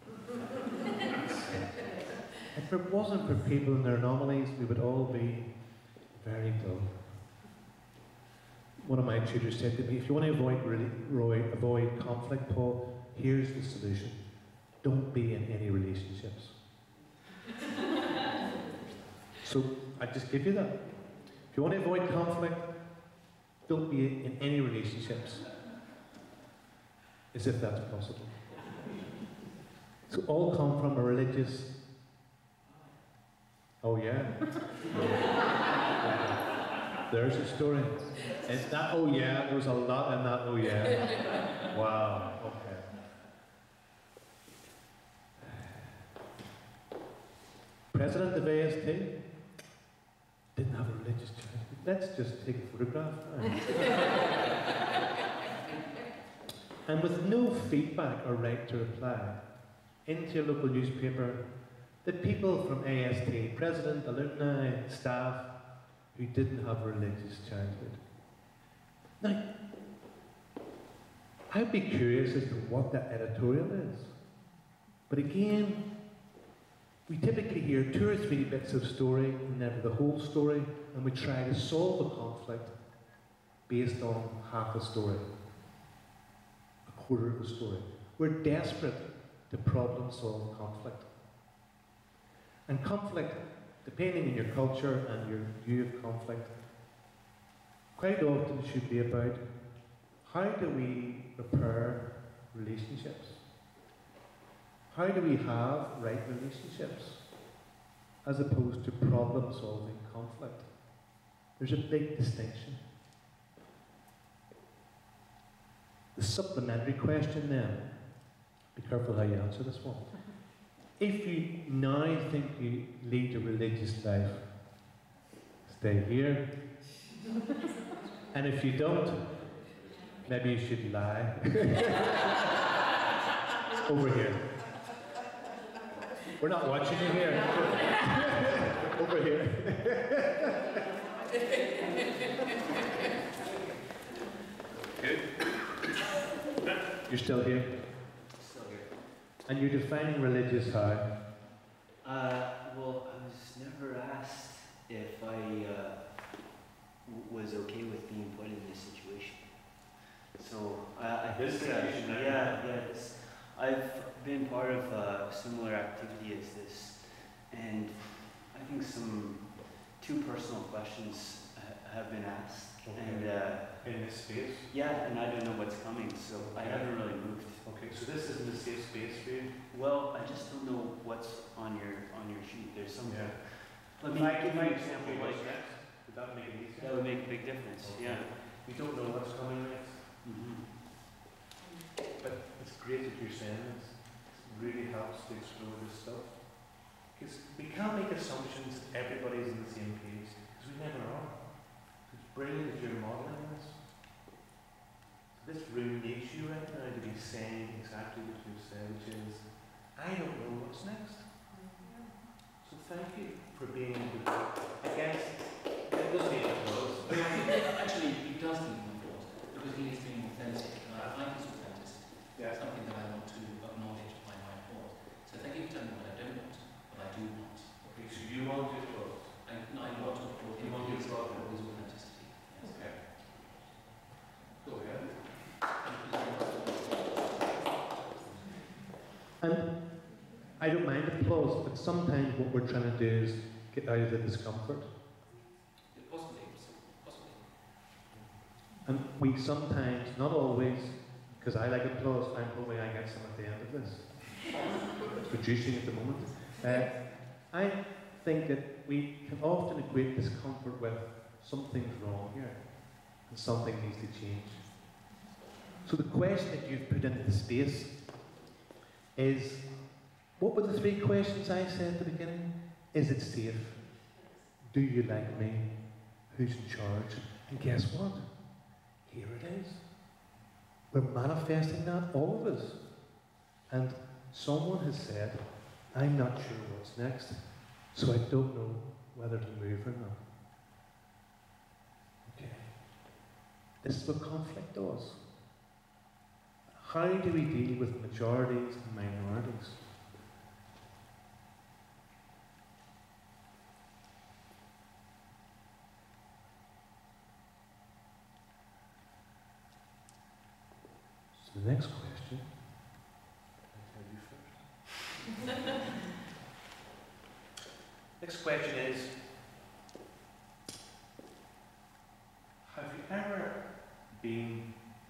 If it wasn't for people and their anomalies, we would all be very dull. One of my tutors said to me, if you want to avoid conflict, Paul, here's the solution. Don't be in any relationships. So I just give you that. If you want to avoid conflict, don't be in any relationships. As if that's possible. So all come from a religious. Oh yeah. There's a story. It's that oh yeah, there was a lot in that oh yeah. Wow, okay. President of AST didn't have a religious childhood. Let's just take a photograph. And with no feedback or right to reply, into your local newspaper, the people from AST, president, alumni, staff, who didn't have a religious childhood. Now, I'd be curious as to what that editorial is. But again, we typically hear 2 or 3 bits of story, and never the whole story, and we try to solve a conflict based on half a story, a quarter of a story. We're desperate to problem solve conflict. And conflict, depending on your culture and your view of conflict, quite often should be about how do we repair relationships? How do we have right relationships as opposed to problem-solving conflict? There's a big distinction. The supplementary question then, be careful how you answer this one. If you now think you lead a religious life, stay here. And if you don't, Maybe you should lie. Over here. We're not watching you here. Over here. Good. You're still here? Still here. And you're defining religious how? Well, I was never asked if I was okay with being put in this situation. So I This think, situation, yes. I've been part of a similar activity as this, and I think two personal questions have been asked. Okay. And in this space? yeah, and I don't know what's coming, so I haven't really moved. Okay, so this isn't a safe space for you? Well, I just don't know what's on your sheet. There's some. Yeah. Let me give you an example. Like Would that make it easier? that would make a big difference. Okay. Yeah. We don't know what's coming next, but it's great that you're saying this. It really helps to explore this stuff. Because we can't make assumptions that everybody's on the same page, because we never are. It's brilliant that you're modelling this. This room needs you right now to be saying exactly what you said, which is, I don't know what's next. So thank you for being against. It doesn't need applause. Actually, he does need an applause because he is being authentic. And I find his authenticity something that I want to acknowledge by my applause. So thank you for telling me what I don't want, but I do want. Okay, so you want to applause? I want to applaud him You want for to applaud him? his authenticity. Yes. Okay. Go ahead. And I don't mind applause, but sometimes what we're trying to do is get out of the discomfort. Possibly. And we sometimes, not always, because I like applause, I'm hoping I get some at the end of this. It's producing at the moment. I think that we can often equate discomfort with something's wrong here, and something needs to change. So the question that you've put into the space is, what were the three questions I said at the beginning? Is it safe? Do you like me? Who's in charge? And guess what? Here it is. We're manifesting that, all of us. And someone has said, I'm not sure what's next, so I don't know whether to move or not. Okay. This is what conflict does. How do we deal with majorities and minorities? So the next question, I'll tell you first. Next question is, have you ever been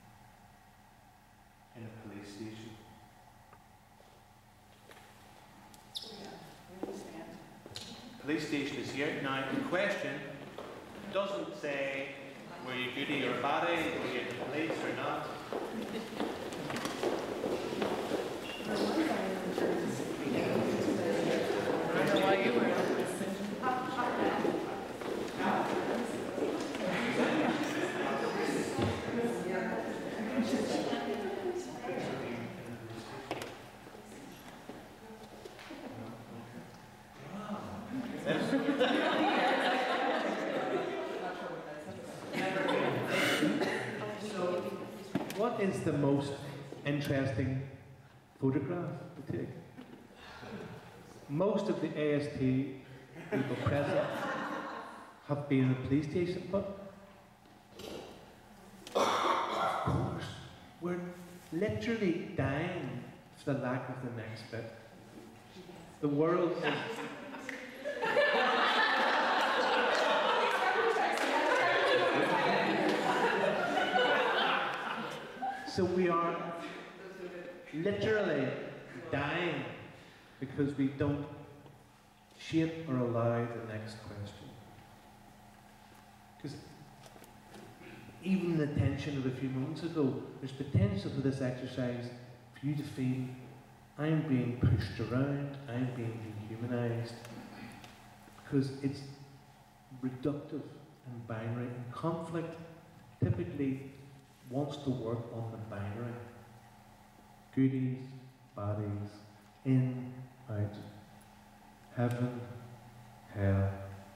in a police station? Police station is here. Now, the question doesn't say, were you goody or baddie, were you in the police or not? I know why you were. What is the most interesting photograph to take? Most of the AST people present have been in a police station, but of course, we're literally dying for the lack of the next bit. The world is... So we are literally dying because we don't shape or allow the next question. Because even the tension of a few moments ago, there's potential for this exercise for you to feel, I'm being pushed around, I'm being dehumanized, because it's reductive and binary, and conflict typically wants to work on the binary. Goodies, baddies, in, out, heaven, hell,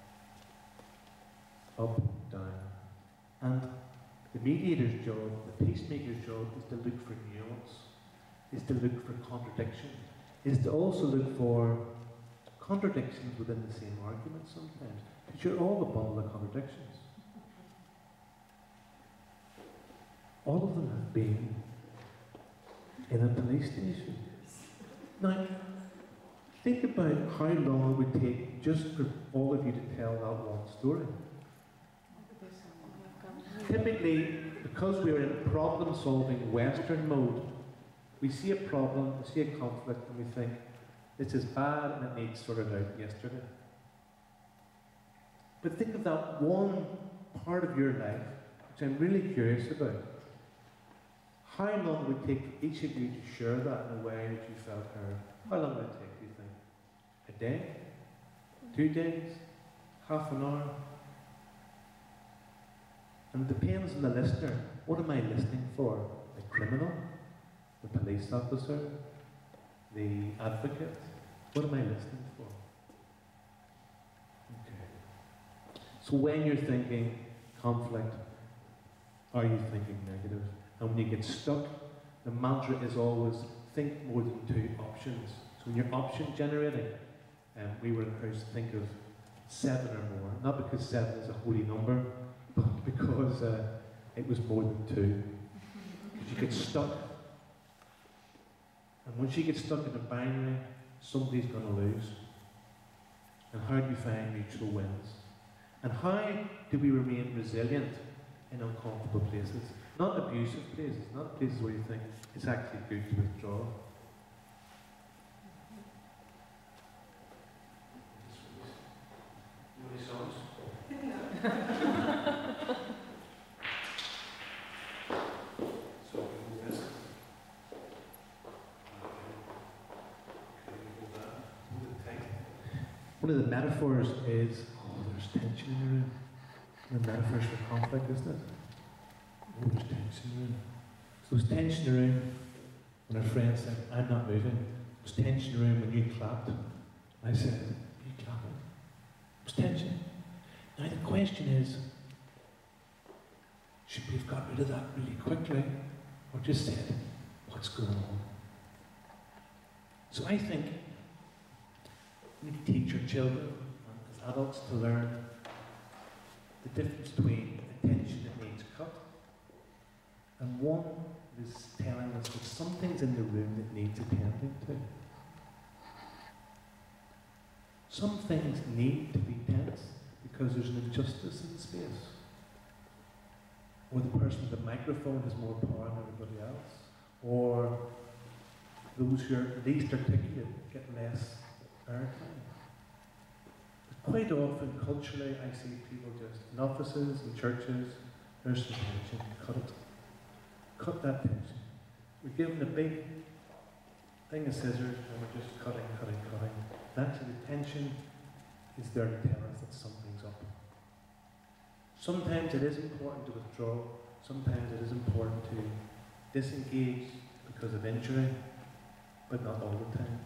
up, down. And the mediator's job, the peacemaker's job, is to look for nuance, is to look for contradiction, is to also look for contradictions within the same argument sometimes. Because you're all a bundle of contradictions. All of them have been in a police station. Now, think about how long it would take just for all of you to tell that one story. Typically, because we're in problem-solving Western mode, we see a problem, we see a conflict, and we think, this is bad and it needs sorted out yesterday. But think of that one part of your life, which I'm really curious about. How long would it take for each of you to share that in a way that you felt heard? How long would it take, do you think? A day? 2 days? Half an hour? And it depends on the listener. What am I listening for? The criminal? The police officer? The advocate? What am I listening for? Okay. So when you're thinking conflict, are you thinking negative? And when you get stuck, the mantra is always think more than 2 options. So when you're option generating, we were encouraged to think of 7 or more. Not because 7 is a holy number, but because it was more than 2. Because you get stuck. And once you get stuck in a binary, somebody's going to lose. And how do you find mutual wins? And how do we remain resilient in uncomfortable places? Not abusive places, not places where you think it's actually good to withdraw. Any songs? So we this. One of the metaphors is, there's tension in the room. The metaphors for conflict, isn't it? Oh, there's tension in the room. So there's tension in the room when our friend said, I'm not moving. There's tension in the room when you clapped. I said, are you clapping? There's tension. Now the question is, should we have got rid of that really quickly? Or just said, what's going on? So I think we need to teach our children as adults to learn the difference between a tension that needs cut and one that is telling us that something's in the room that needs attending to. Some things need to be tense because there's an injustice in space. Or the person with the microphone has more power than everybody else. Or those who are least articulate get less airtime. But quite often, culturally, I see people just in offices and churches, there's some tension, cut it. Cut that tension. We're given a big thing of scissors and we're just cutting. And actually the tension is there to tell us that something's up. Sometimes it is important to withdraw, sometimes it is important to disengage because of injury, but not all the time.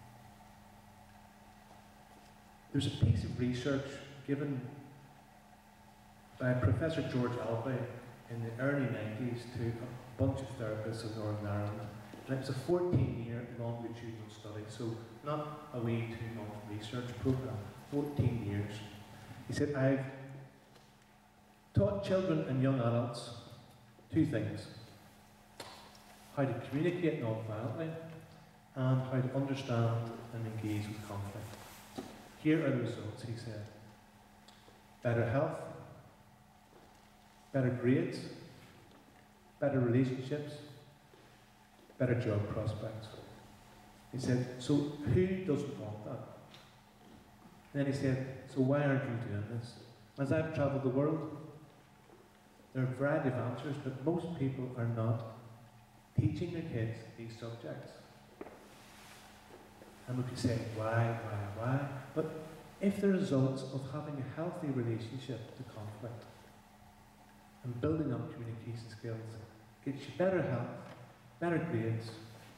There's a piece of research given by Professor George Albee in the early 90s to a bunch of therapists in Northern Ireland. And it was a 14-year longitudinal study, so not a wee 2-month research program, 14 years. He said, I've taught children and young adults 2 things: how to communicate non-violently and how to understand and engage with conflict. Here are the results, he said. Better health, better grades, better relationships, better job prospects. He said, so who doesn't want that? Then he said, so why aren't you doing this? As I've travelled the world, there are a variety of answers, but most people are not teaching their kids these subjects. And we could say, why? But if the results of having a healthy relationship to conflict, and building up communication skills gets you better health, better grades,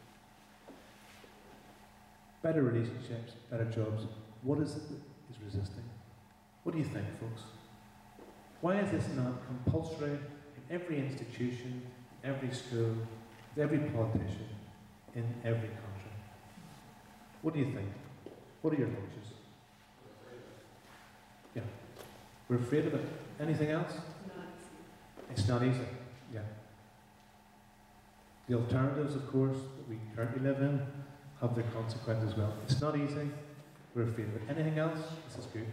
better relationships, better jobs. What is it that is resisting? What do you think, folks? Why is this not compulsory in every institution, every school, every politician, in every country? What do you think? What are your hunches? Yeah. We're afraid of it. Anything else? It's not easy. Yeah. The alternatives, of course, that we currently live in have their consequences as well. It's not easy. We're afraid of it. Anything else? This is good.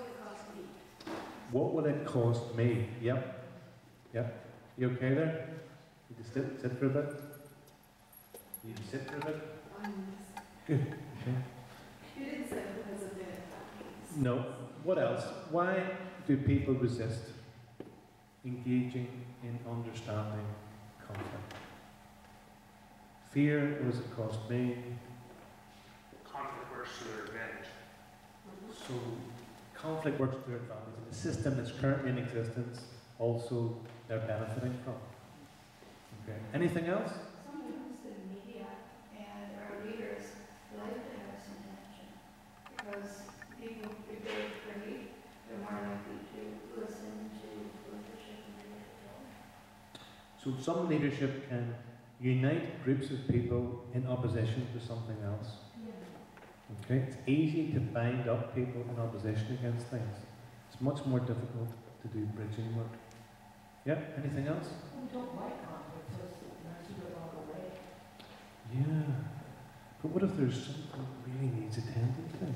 What will it cost me? Yep. Yep. You okay there? You can sit for a bit. You can sit for a bit. Good. Okay. You didn't say because of the No. What else? Why do people resist engaging in understanding conflict? Fear, what does it cost me? Conflict works to their advantage. So, conflict works to their advantage. And the system that's currently in existence, also they're benefiting from. Okay. Anything else? Sometimes the media and our leaders like to have some tension because people, if they're afraid, they're more likely to listen to leadership and leadership. So some leadership can unite groups of people in opposition to something else. Okay? It's easy to bind up people in opposition against things. It's much more difficult to do bridging work. Yeah, anything else? We don't like conflict, so it's nice to go all the way. Yeah. But what if there's something that really needs attending to?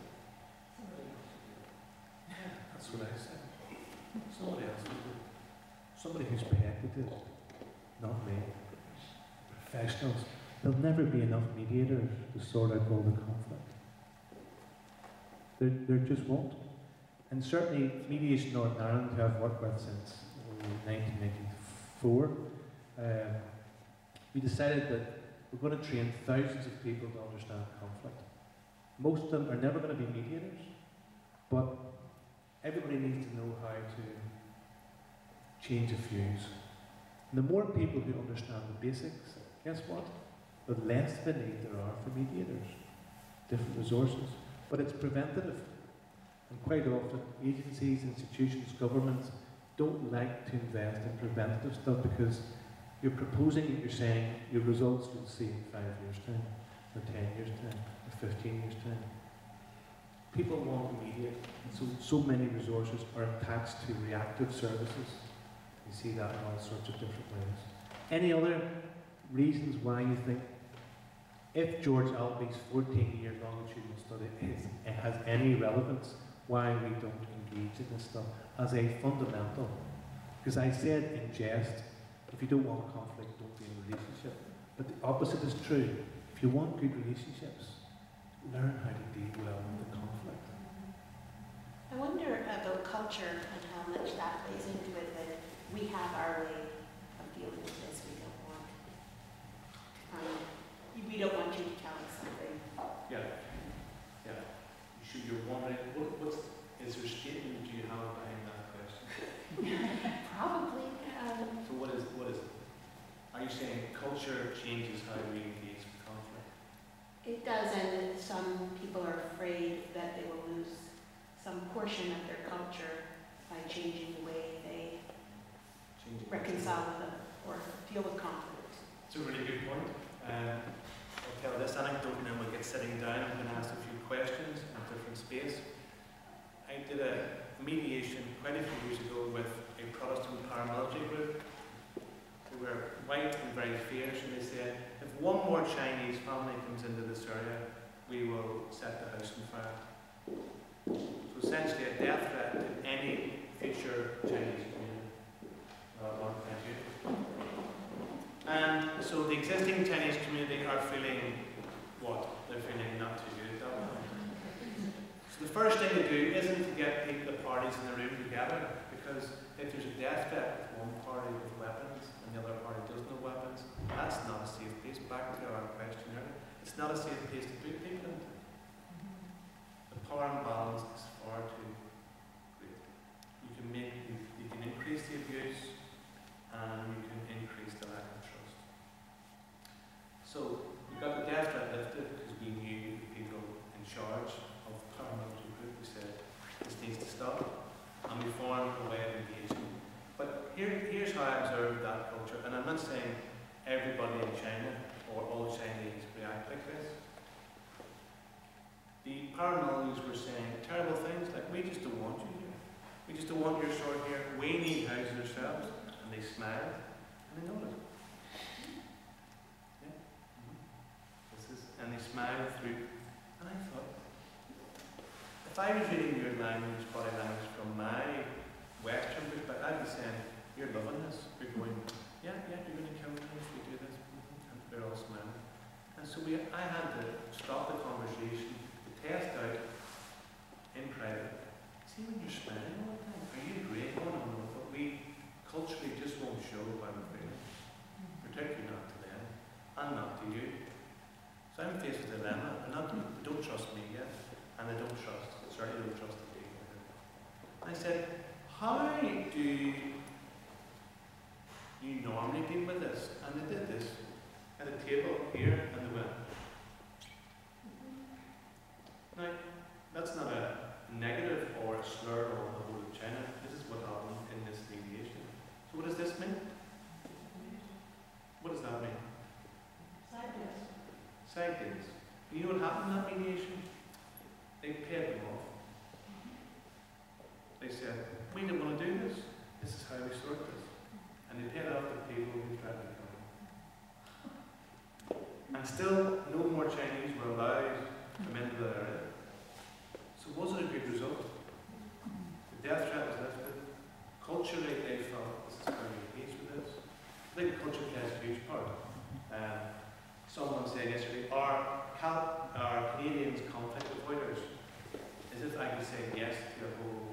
That's what I said. Somebody else will do. Somebody who's paid to do it. Not me. Professionals. There'll never be enough mediators to sort out all the conflict. There just won't. And certainly, Mediation Northern Ireland, who I've worked with since 1994, we decided that we're going to train thousands of people to understand conflict. Most of them are never going to be mediators, but everybody needs to know how to change a fuse. And the more people who understand the basics, guess what? The less of a need there are for mediators, different resources. But it's preventative. And quite often, agencies, institutions, governments don't like to invest in preventative stuff because you're proposing that you're saying your results will see in 5 years' time, or 10 years' time, or 15 years' time. People want immediate, and so many resources are attached to reactive services. You see that in all sorts of different ways. Any other reasons why you think, if George Albee's 14-year longitudinal study has any relevance, why we don't engage in this stuff as a fundamental? Because I said in jest, if you don't want conflict, don't be in a relationship. But the opposite is true. If you want good relationships, learn how to deal well with the conflict. I wonder about culture and how much that plays into it, that we have our way of dealing with this. We don't want you to tell us something. Yeah. Yeah. You're wondering, is there a statement do you have behind that question? Probably. So what is it? Are you saying culture changes how we engage with conflict? It does, and some people are afraid that they will lose some portion of their culture by changing the way they reconcile with them or deal with conflict. It's a really good point. I'll tell this anecdote and then we'll get sitting down and ask a few questions in a different space. I did a mediation quite a few years ago with a Protestant paramilitary group who were white and very fierce, and they said, if one more Chinese family comes into this area, we will set the house on fire. So essentially a death threat to any future Chinese community. Thank you. And so the existing Chinese community are feeling what? They're feeling not too good at that point. So the first thing to do isn't to get the parties in the room together, because if there's a death threat with one party with weapons and the other party does no weapons, that's not a safe place. Back to our question earlier, it's not a safe place to put people into. The power imbalance is far too great. You can increase the abuse, and you can increase the lack of trust. So we got the death threat lifted because we knew the people in charge of the paramilitary group. We said this needs to stop, and we formed a way of engaging. But here's how I observed that culture, and I'm not saying everybody in China or all Chinese react like this. The paramilitaries were saying terrible things like, we just don't want you here. We just don't want your sword here. We need houses ourselves. And they smiled, and they nodded. Yeah. And they smiled through. And I thought, if I was reading your language, body language from my Western perspective, I'd be saying, you're loving this. You're going, yeah, you're going to kill me if we do this. And they're all smiling. And so I had to stop the conversation, to test out in private. See, when you're smiling all the time, are you great on them? But we culturally just won't show how we're feeling, particularly not to them, and not to you. So I'm faced with a dilemma. They don't trust me yet, and they certainly don't trust the people. I said, how do you normally deal with this? And they did this at a table here, and they went. Now, that's not a negative or a slur on the whole of China. This is what happened in this mediation. So what does this mean? What does that mean? Side deals. You know what happened in that mediation? They paid them off. They said, we don't want to do this. This is how we sort this. And they paid off the people who tried to come. And still, no more Chinese were allowed to come into the area. So was it a good result? The death threat was lifted. Culturally, they felt this is how we engage with this. I think culture plays a huge part. Someone said yesterday, are Canadians conflict avoiders? As if I could say yes to a whole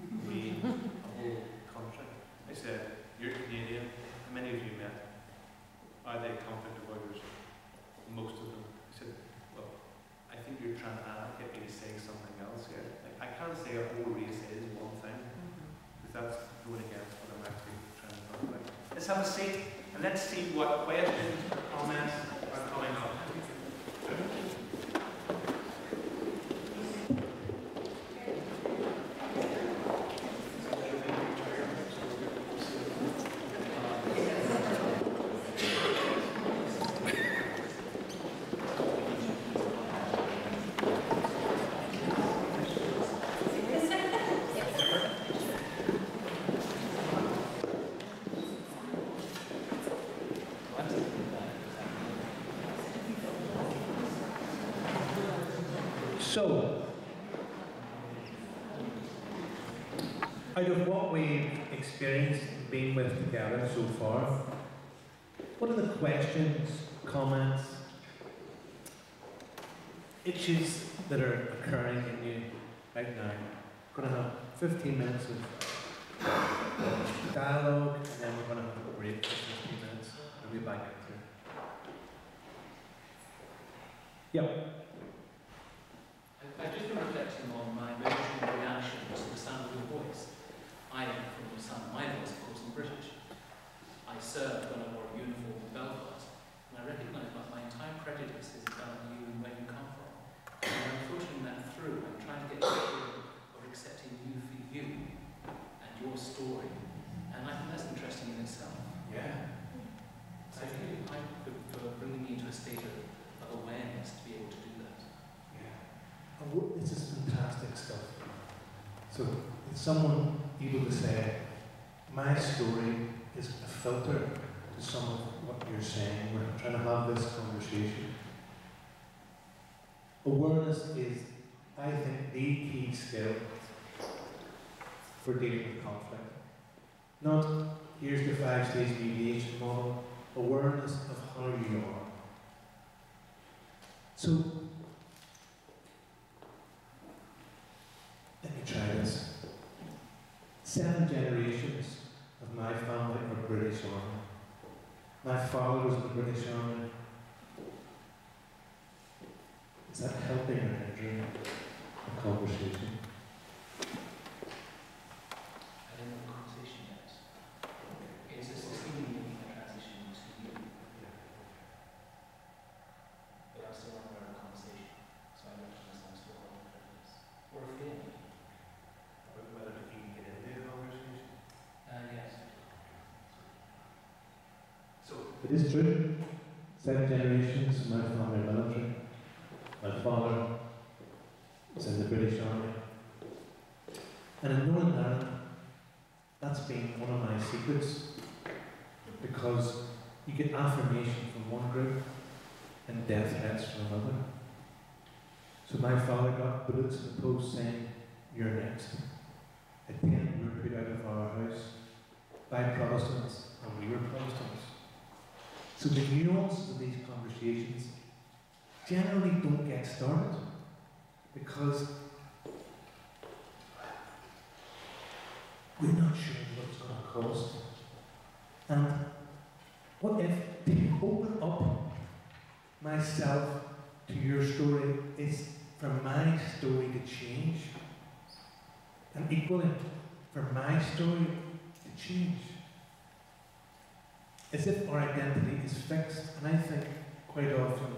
country. I said, you're Canadian, how many of you met? Are they conflict avoiders? Most of them. I said, well, I think you're trying to get me to say something else here. Like, I can't say a whole race is one thing, because that's going against what I'm actually trying to talk about. Let's have a seat, and let's see what questions or comments are coming up. So, out of what we've experienced and been with together so far, what are the questions, comments, issues that are occurring in you right now? We're going to have 15 minutes of dialogue, and then we're going to have a break for 15 minutes, and we'll be back into it. Yep. I've just been reflecting on my emotional reaction to the sound of your voice. I am from the sound of my voice, of course, I'm British. I served when I wore a uniform in Belfast, and I recognise that my entire prejudice is about you and where you come from. And I'm filtering that through. I'm trying to get the idea of accepting you for you and your story. And I think that's interesting in itself. Yeah. Thank you for bringing me into a state of awareness to be able to do that. This is fantastic stuff. So, it's someone able to say, my story is a filter to some of what you're saying. We're trying to have this conversation. Awareness is, I think, the key skill for dealing with conflict. Not, here's the 5-stage mediation model, awareness of how you are. So, let me try this. 7 generations of my family are British Army. My father was in the British Army. Is that helping or hindering a conversation? I didn't have a conversation yet. Is this It is true. 7 generations of my family are military. My father was in the British Army. And in Northern Ireland, that's been one of my secrets, because you get affirmation from one group and death threats from another. So my father got bullets in the post saying, "You're next." At 10 we were put out of our house by Protestants, and we were Protestants. So the nuances of these conversations generally don't get started, because we're not sure what it's going to cost. And what if to open up myself to your story is for my story to change, and equally for my story to change? As if our identity is fixed, and I think quite often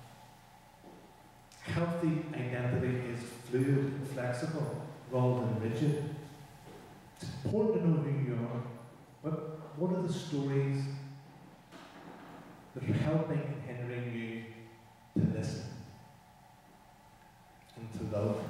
healthy identity is fluid and flexible rather than rigid. It's important to know who you are, but what are the stories that are helping and hindering you to listen and to love?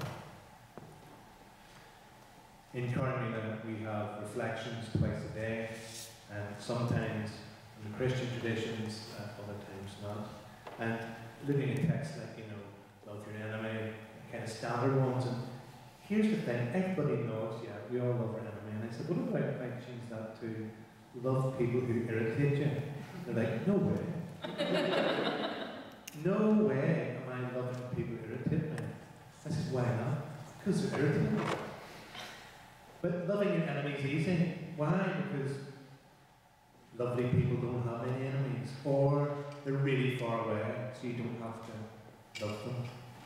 In Carmina, we have reflections twice a day, and sometimes in the Christian traditions, other times not. And looking at texts like, love your enemy, kind of standard ones. And here's the thing, everybody knows, yeah, we all love our enemy. And I said, what about if I change that to love people who irritate you? They're like, no way. No way am I loving people who irritate me. I said, why not? Because they're irritating. But loving your enemy is easy. Why? Because lovely people don't have any enemies, or they're really far away, so you don't have to love them.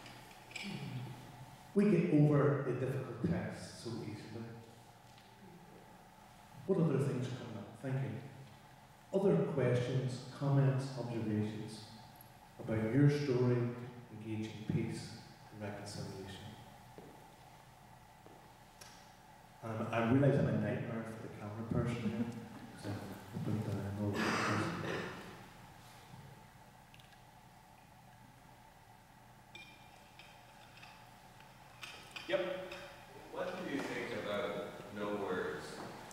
We get over the difficult texts so easily. What other things come up? Thank you. Other questions, comments, observations about your story engaging peace and reconciliation? I realise I'm a nightmare for the camera person here, because I'm hoping that I know the person. Yep. What do you think about no words,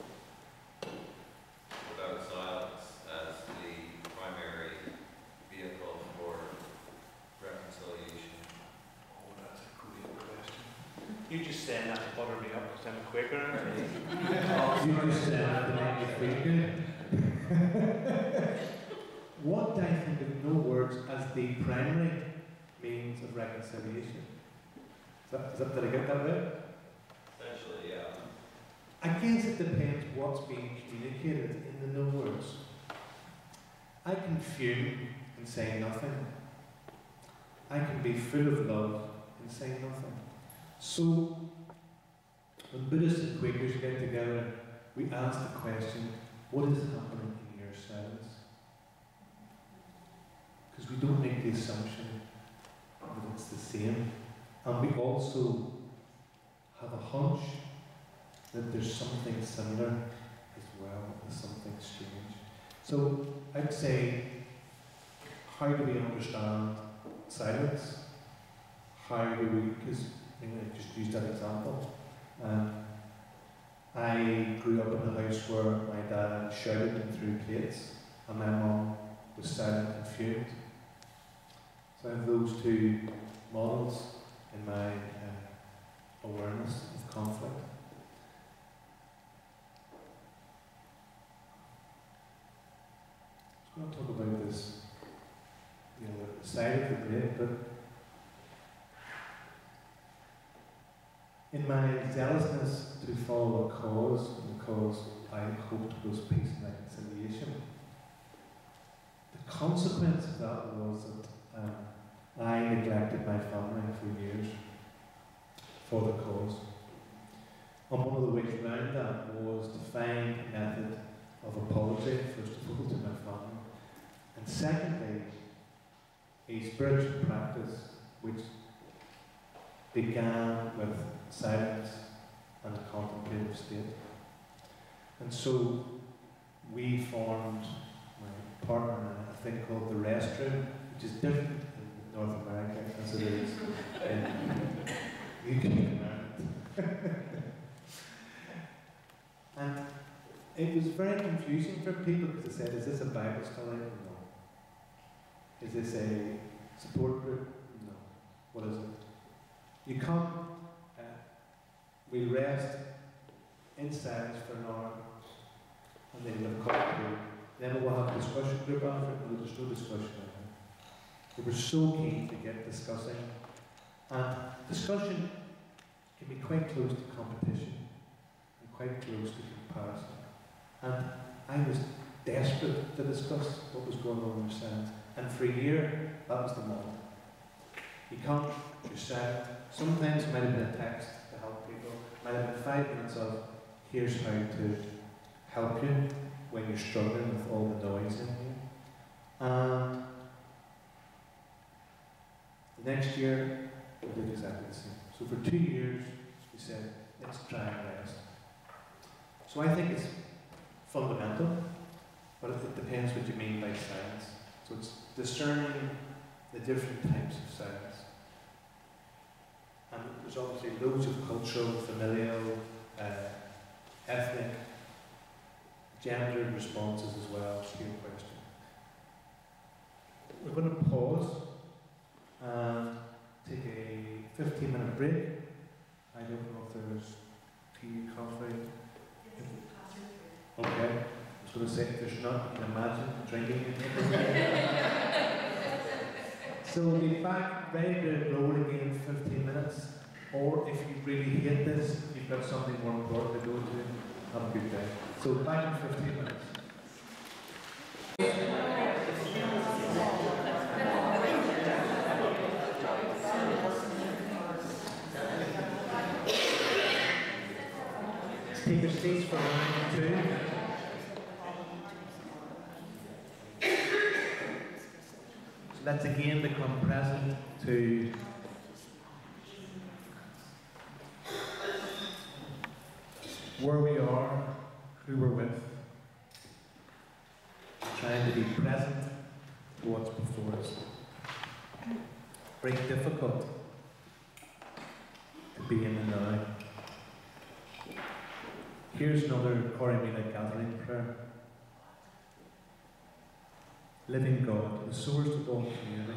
without silence, as the primary vehicle for reconciliation? Oh, that's a great question. You just saying that to butter me up because I'm a Quaker. You just said that to make me feel good. What do I think of no words as the primary means of reconciliation? Did I get that right? Essentially, yeah. I guess it depends what's being communicated in the no words. I can fume and say nothing. I can be full of love and say nothing. So, when Buddhists and Quakers get together, we ask the question, what is happening in your silence? Because we don't make the assumption that it's the same. And we also have a hunch that there's something similar as well, as something strange. So I'd say, how do we understand silence? How do we, because I just used that example. I grew up in a house where my dad shouted and threw plates, and my mum was silent and fumed. So I have those two models in my awareness of conflict. I was going to talk about this, the side of the blade, but in my zealousness to follow a cause, and the cause I hoped was peace and reconciliation, the consequence of that was that I neglected my family for years for the cause. And one of the ways around that was to find a method of apology, first of all, to my family, and secondly, a spiritual practice which began with silence and a contemplative state. And so we formed, my partner in a thing called the restroom, which is different in North America as it is in UK and Ireland. And it was very confusing for people because they said, is this a Bible study? No. Is this a support group? No. What is it? You come, we rest in silence for an hour, and then we'll come through. Then we'll have a discussion group after it, and there's no discussion after it. We were so keen to get discussing, and discussion can be quite close to competition and quite close to comparison. And I was desperate to discuss what was going on in science, and for a year, that was the moment. You come, you're silent. Sometimes it might have been a text to help people, might have been 5 minutes of, here's how to help you when you're struggling with all the noise in you. And the next year, we did exactly the same. So for 2 years, we said, let's try and rest. So I think it's fundamental, but it depends what you mean by science. So it's discerning the different types of science. And there's obviously loads of cultural, familial, ethnic, gendered responses as well to your question. We're going to pause and take a 15-minute break. I don't know if there's tea, coffee. Okay. I was going to say, if there's not, you can imagine drinking it. So we'll be back ready to roll again in 15 minutes. Or if you really hate this, you've got something more important to go to, have a good day. So back in 15 minutes. Let's take your seats for round 2. So let's again become present to where we are, who we're with, trying to be present to what's before us. Very difficult to be in the now. Here's another Corymela gathering prayer. Living God, the source of all community,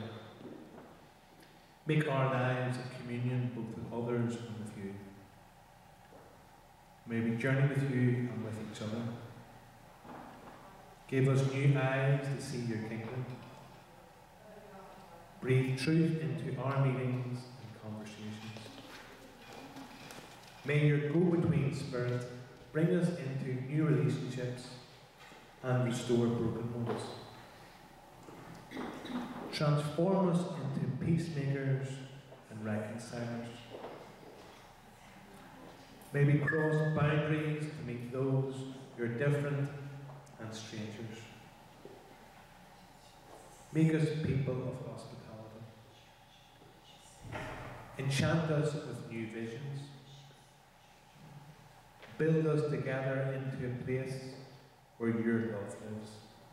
make our lives a communion both with others and with you. May we journey with you and with each other. Give us new eyes to see your kingdom. Breathe truth into our meetings and conversations. May your go-between spirit bring us into new relationships and restore broken ones. Transform us into peacemakers and reconcilers. May we cross boundaries to meet those who are different and strangers. Make us people of hospitality. Enchant us with new visions. Build us together into a place where your love lives.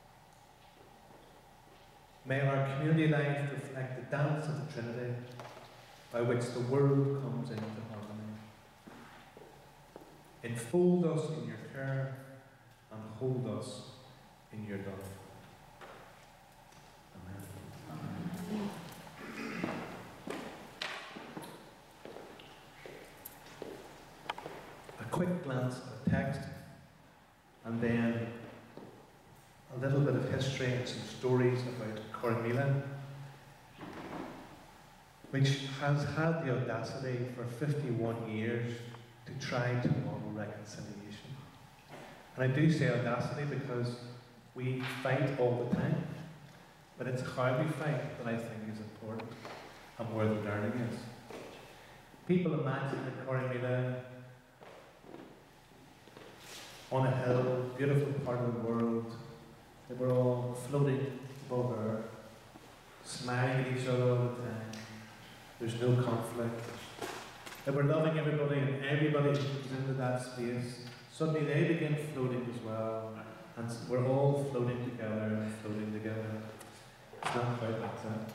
May our community life reflect the dance of the Trinity by which the world comes into harmony. Enfold us in your care and hold us in your love. Amen. A quick glance at the text, and then a little bit of history and some stories about Corymela, which has had the audacity for 51 years to try to model reconciliation. And I do say audacity because we fight all the time, but it's how we fight that I think is important and where the learning is. People imagine that Corymela, on a hill, beautiful part of the world, they were all floating above earth, smiling at each other all the time. There's no conflict. They were loving everybody, and everybody who was into that space, suddenly they begin floating as well. and we're all floating together and floating together. It's not quite like that.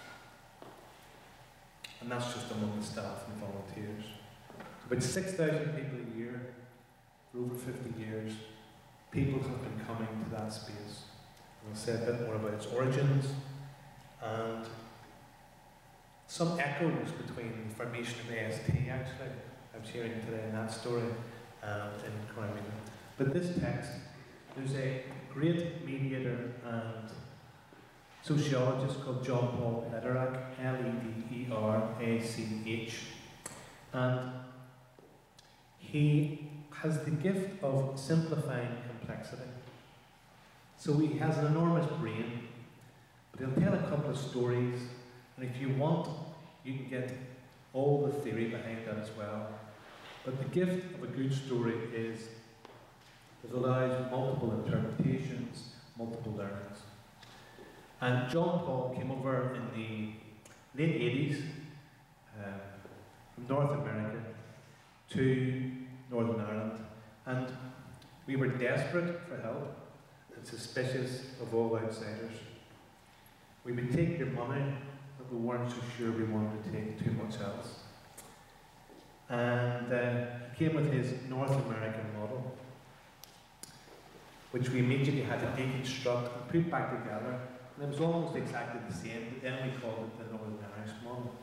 And that's just among the staff and volunteers. About 6,000 people a year, for over 50 years, people have been coming to that space. And I'll say a bit more about its origins and some echoes between the formation of AST, actually. I was hearing today in that story in Cornwall. But this text, there's a great mediator and sociologist called John Paul Lederach, Lederach, and he has the gift of simplifying complexity. So he has an enormous brain, but he'll tell a couple of stories, and if you want, you can get all the theory behind that as well. But the gift of a good story is it allows multiple interpretations, multiple learnings. And John Paul came over in the late 80s from North America to Northern Ireland, and we were desperate for help and suspicious of all outsiders. We would take your money, but we weren't so sure we wanted to take too much else. And he came with his North American model, which we immediately had to deconstruct and put back together. And it was almost exactly the same, but then we called it the Northern Irish model.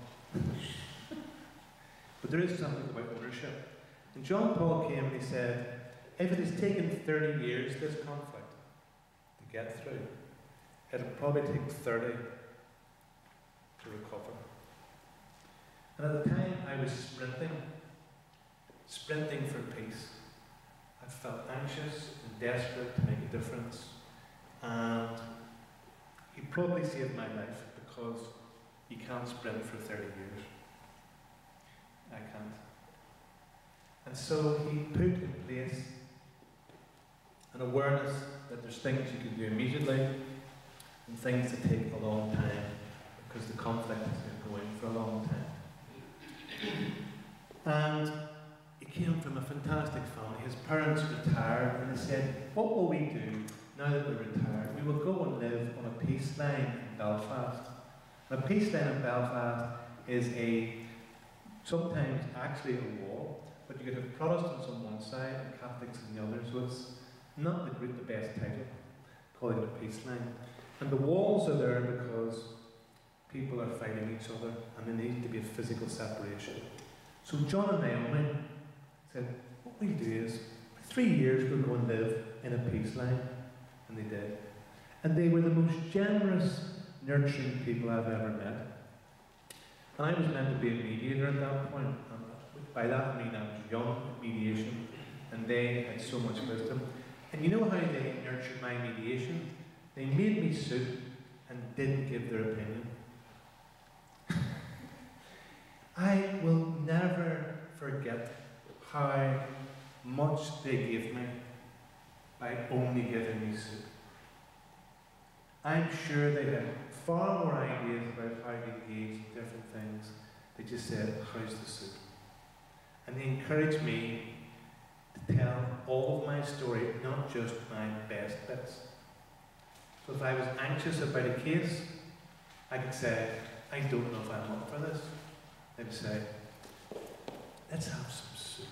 But there is something about ownership. And John Paul came and he said, if it has taken 30 years, this conflict, to get through, it'll probably take 30 to recover. And at the time, I was sprinting for peace. I felt anxious and desperate to make a difference. And he probably saved my life because you can't sprint for 30 years. I can't. And so he put in place an awareness that there's things you can do immediately and things that take a long time because the conflict has been going for a long time. And he came from a fantastic family. His parents retired and they said, what will we do now that we're retired? We will go and live on a peace line in Belfast. And a peace line in Belfast is sometimes actually a wall, but you could have Protestants on one side and Catholics on the other, so it's not the best title, calling it a peace line. And the walls are there because people are fighting each other and there needs to be a physical separation. So John and Naomi said, what we'll do is, for 3 years we'll go and live in a peace line. And they did. And they were the most generous, nurturing people I've ever met. And I was meant to be a mediator at that point. And by that I mean I was young at mediation, and they had so much wisdom. And you know how they nurtured my mediation? They made me soup and didn't give their opinion. I will never forget how much they gave me by only giving me soup. I'm sure they had far more ideas about how to engage in different things. They just said, how's the soup? And they encouraged me to tell all of my story, not just my best bits. So if I was anxious about a case, I could say, I don't know if I'm up for this. They would say, let's have some soup.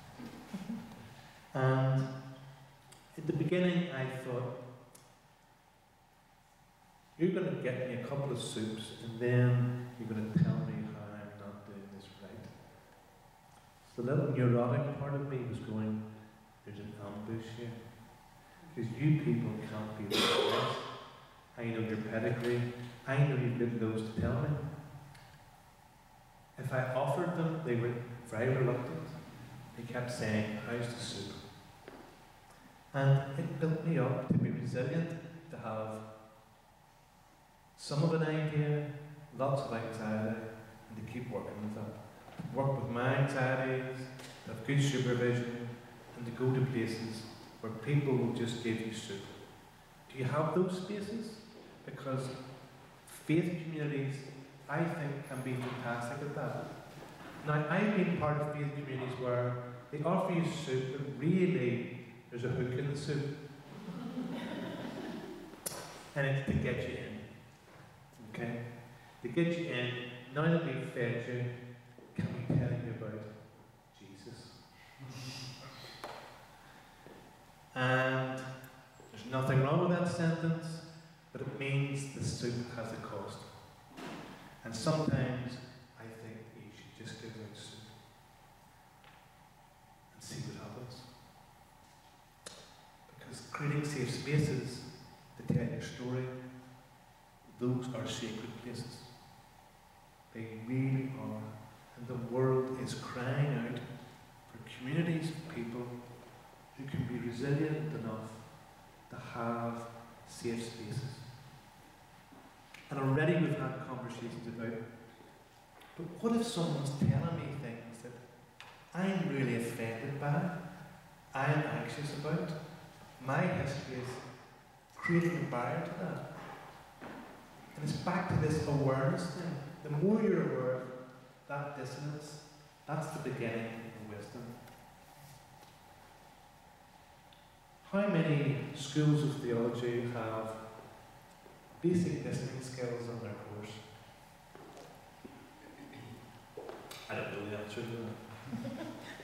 And at the beginning I thought, you're going to get me a couple of soups and then you're going to tell me how I'm not doing this right. So the little neurotic part of me was going, there's an ambush here. Because you people can't be right. I know your pedigree. I know you've got loads to tell me. If I offered them, they were very reluctant. They kept saying, how's the soup? And it built me up to be resilient, to have some of an idea, lots of anxiety, and to keep working with that. To work with my anxieties, to have good supervision, and to go to places where people will just give you soup. Do you have those spaces? Because faith communities, I think, can be fantastic at that. Now, I've been part of faith communities where they offer you soup, but really there's a hook in the soup. And it's to get you in. Okay? To get you in, now that we've fed you, can we tell you about Jesus? And there's nothing wrong with that sentence, but it means the soup has a cost. And sometimes I think you should just give out soup and see what happens. Because creating safe spaces to tell your story, those are sacred places. They really are. And the world is crying out for communities of people who can be resilient enough to have safe spaces. And already we've had conversations about, but what if someone's telling me things that I'm really offended by, I'm anxious about, my history is creating a barrier to that. And it's back to this awareness thing. The more you're aware of that dissonance, that's the beginning of wisdom. How many schools of theology have basic listening skills on their course? I don't know the answer to that.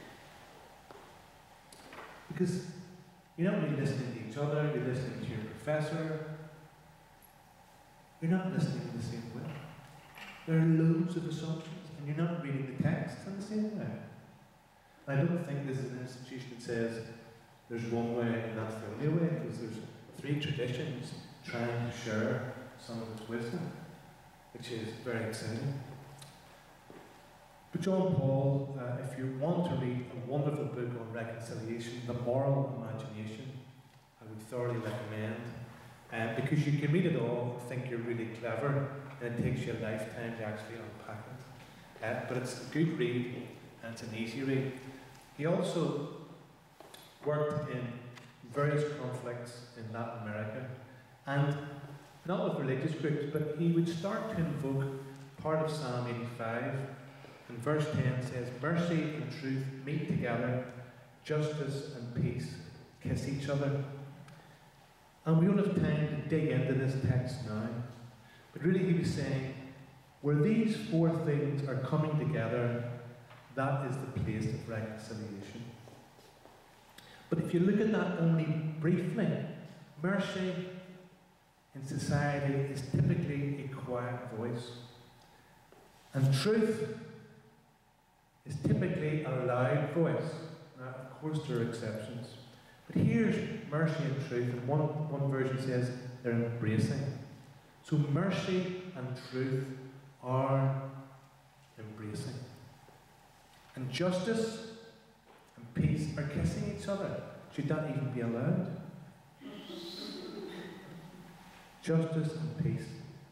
Because you're not really listening to each other, you're listening to your professor. You're not listening in the same way. There are loads of assumptions, and you're not reading the text in the same way. I don't think this is an institution that says there's one way and that's the only way, because there's three traditions trying to share some of its wisdom, which is very exciting. But John Paul, if you want to read a wonderful book on reconciliation, The Moral Imagination, I would thoroughly recommend, because you can read it all and think you're really clever, and it takes you a lifetime to actually unpack it. But it's a good read, and it's an easy read. He also worked in various conflicts in Latin America, and not with religious groups, but he would start to invoke part of Psalm 85. And verse 10 says, "Mercy and truth meet together, justice and peace kiss each other." And we don't have time to dig into this text now, but really he was saying, where these four things are coming together, that is the place of reconciliation. But if you look at that only briefly, mercy in society is typically a quiet voice. And truth is typically a loud voice. Now, of course, there are exceptions. But here's mercy and truth, and one version says they're embracing. So mercy and truth are embracing. And justice and peace are kissing each other. Should that even be allowed? Justice and peace.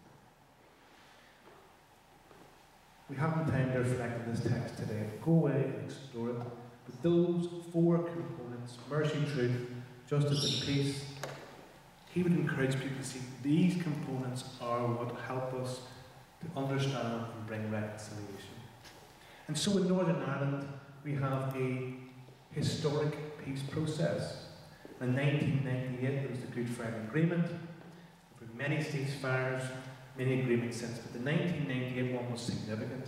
We haven't time to reflect on this text today. Go away and explore it. But those four components, mercy, truth, justice and peace, he would encourage people to see these components are what help us to understand and bring reconciliation. And so in Northern Ireland, we have a historic peace process. In 1998, there was the Good Friday Agreement. There were many ceasefires, many agreements since, but the 1998 one was significant.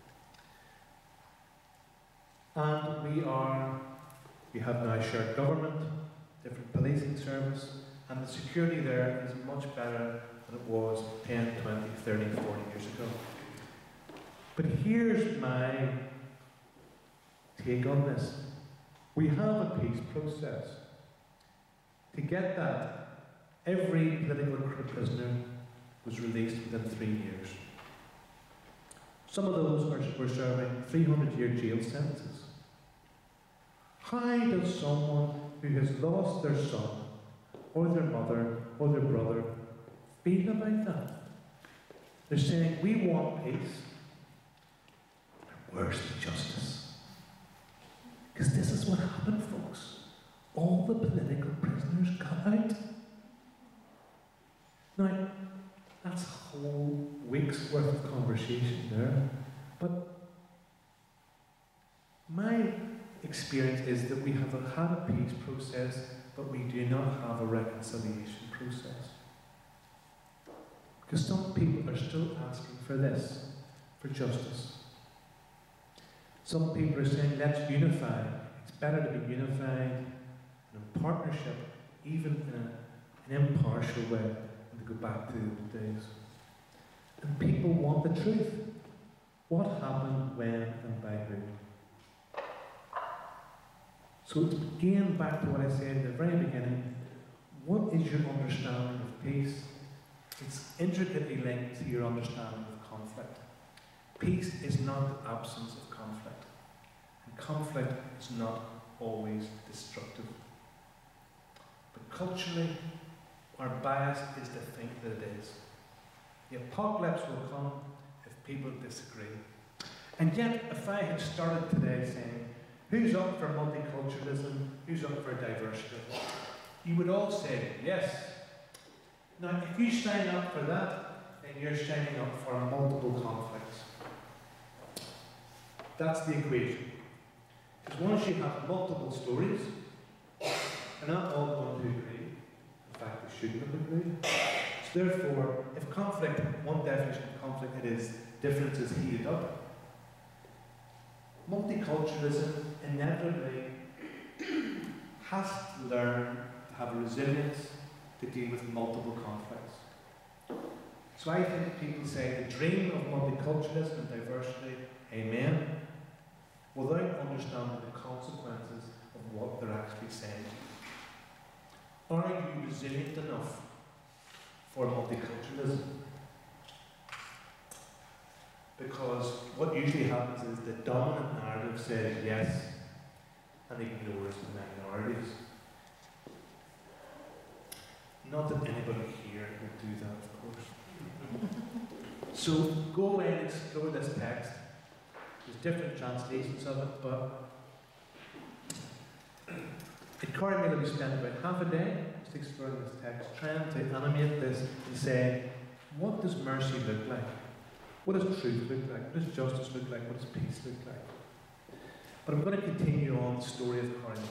And we have now shared government, different policing service, and the security there is much better than it was 10, 20, 30, 40 years ago. But here's my take on this. We have a peace process. To get that, every political prisoner was released within 3 years. Some of those were serving 300-year jail sentences. How does someone who has lost their son, or their mother, or their brother, feel about that? They're saying, we want peace. Where's the justice? Because this is what happened, folks. All the political prisoners got out. Now, that's a whole week's worth of conversation there. But my experience is that we have had a peace process, but we do not have a reconciliation process. Because some people are still asking for this, for justice. Some people are saying, let's unify. It's better to be unified in partnership, even in an impartial way, than to go back to the old days. And people want the truth. What happened, when, and by who? So it's again back to what I said in the very beginning. What is your understanding of peace? It's intricately linked to your understanding of conflict. Peace is not the absence of conflict. And conflict is not always destructive. But culturally, our bias is to think that it is. The apocalypse will come if people disagree. And yet, if I had started today saying, who's up for multiculturalism, who's up for diversity, you would all say, yes. Now, if you sign up for that, then you're signing up for multiple conflicts. That's the equation. Because once you have multiple stories, they're not all going to agree. In fact, they shouldn't have agreed. So therefore, if conflict, one definition of conflict, it is differences heated up. Multiculturalism inevitably has to learn to have a resilience to deal with multiple conflicts. So I think people say the dream of multiculturalism and diversity, amen, without understanding the consequences of what they're actually saying. Are you resilient enough for multiculturalism? Because what usually happens is the dominant narrative says yes and ignores the minorities. Not that anybody here would do that, of course. So go away and explore this text. There's different translations of it, but at Cornwall we spent about half a day just exploring this text, trying to animate this and say, what does mercy look like? What does truth look like? What does justice look like? What does peace look like? But I'm going to continue on the story of Cornwall.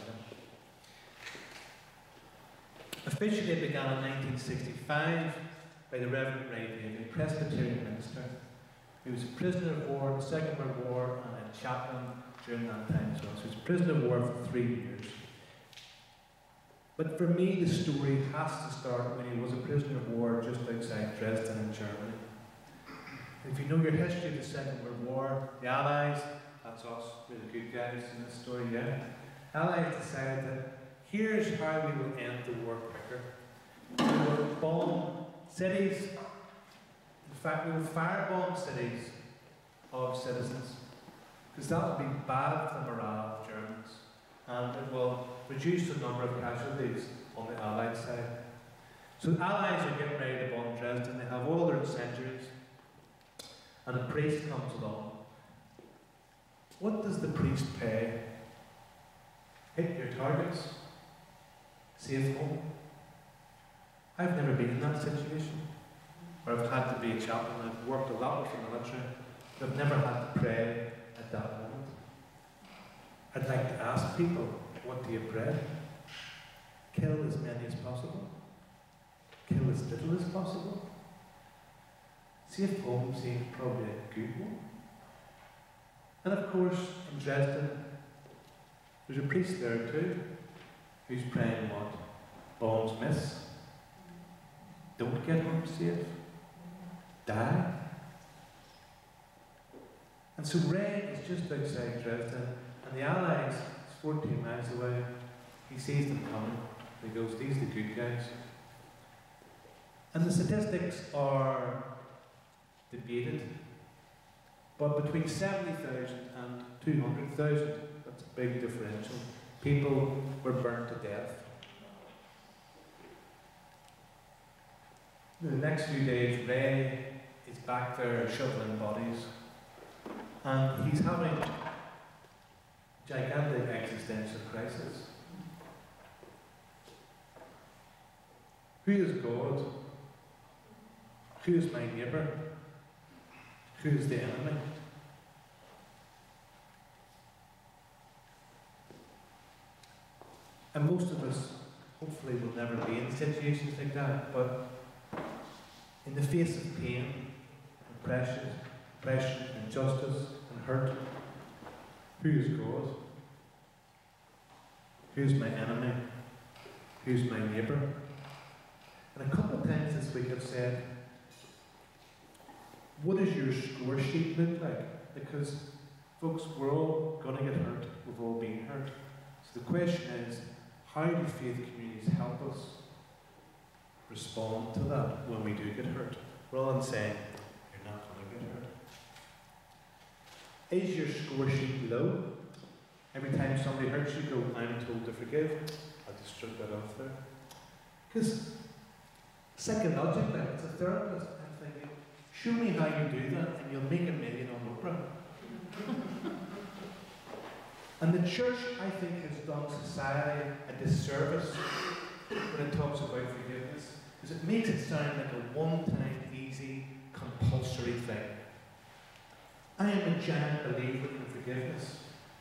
Officially it began in 1965 by the Reverend Ray Davey, a Presbyterian minister. He was a prisoner of war in the Second World War and a chaplain during that time as well. So he was a prisoner of war for 3 years. But for me, the story has to start when he was a prisoner of war just outside Dresden in Germany. If you know your history of the Second World War, the Allies, that's us, we're the good guys in this story, yeah? Allies decided that here's how we will end the war quicker. We will bomb cities. In fact, we will firebomb cities of citizens. Because that will be bad for the morale of Germans. And it will reduce the number of casualties on the Allied side. So the Allies are getting ready to bomb Dresden. They have all their incendiaries. And a priest comes along. What does the priest pay? Hit your targets. Safe home. I've never been in that situation where I've had to be a chaplain. I've worked a lot with the military, but I've never had to pray at that moment. I'd like to ask people, what do you pray? Kill as many as possible. Kill as little as possible. Safe home seems probably a good one. And of course, in Dresden, there's a priest there too, who's praying what? Bombs miss. Don't get home safe. Die. And so Ray is just outside Dresden, and the Allies, it's 14 miles away, he sees them coming. He goes, these are the good guys. And the statistics are debated, but between 70,000 and 200,000, that's a big differential. People were burnt to death. In the next few days, Ray is back there shoveling bodies, and he's having a gigantic existential crisis. Who is God? Who is my neighbour? Who is the enemy? And most of us, hopefully, will never be in situations like that, but In the face of pain, oppression, injustice, and hurt, who is God? Who's my enemy? Who's my neighbour? And a couple of times this week I've said, what does your score sheet look like? Because, folks, we're all going to get hurt. We've all been hurt. So the question is, how do faith communities help us respond to that when we do get hurt? Rather than saying, you're not going to get hurt. Is your score sheet low? Every time somebody hurts you, go, I'm told to forgive. I'll just strip that off there. Because psychologically, as a therapist, I'm thinking, show me how you do that and you'll make $1 million on Oprah. And the church, I think, has done society a disservice when it talks about forgiveness, because it makes it sound like a one-time, easy, compulsory thing. I am a giant believer in forgiveness,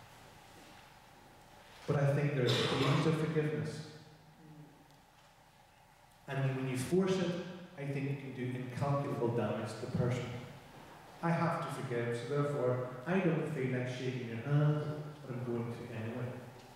but I think there are stages of forgiveness. And when you force it, I think you can do incalculable damage to the person. I have to forgive, so therefore, I don't feel like shaking your hand, but I'm going to anyway.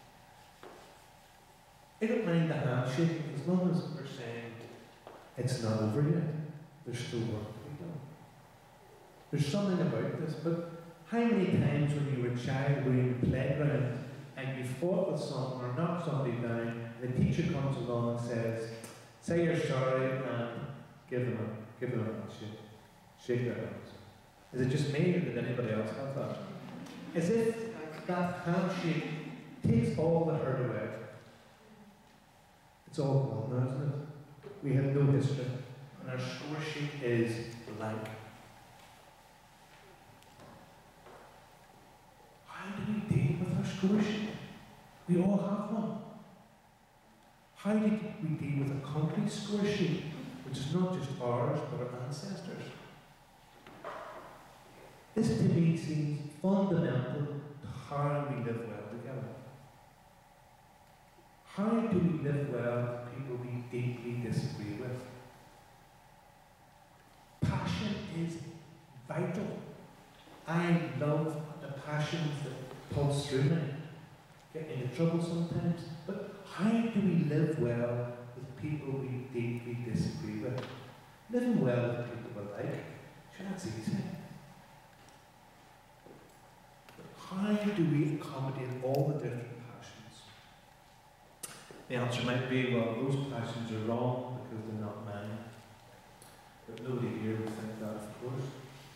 I don't mind the handshaking as long as we're saying it's not over yet. There's still work to be done. There's something about this, but how many times when you were a child were in the playground and you fought with someone or knocked somebody down, and the teacher comes along and says, say you're sorry and give them a handshake. Shake their hands. Is it just me or did anybody else have that? As if that handshake takes all the hurt away. It's all gone now, isn't it? We have no history. And our score sheet is blank. How do we deal with our score sheet? We all have one. How did we deal with a country score sheet, which is not just ours, but our ancestors? This to me seems fundamental to how we live well together. How do we live well with people we deeply disagree with? Passion is vital. I love the passions that pulse through me, get me into trouble sometimes, but how do we live well with people we deeply disagree with? Living well with people we like, sure, that's easy. How do we accommodate all the different passions? The answer might be, well, those passions are wrong because they're not mine. But nobody here would think that, of course.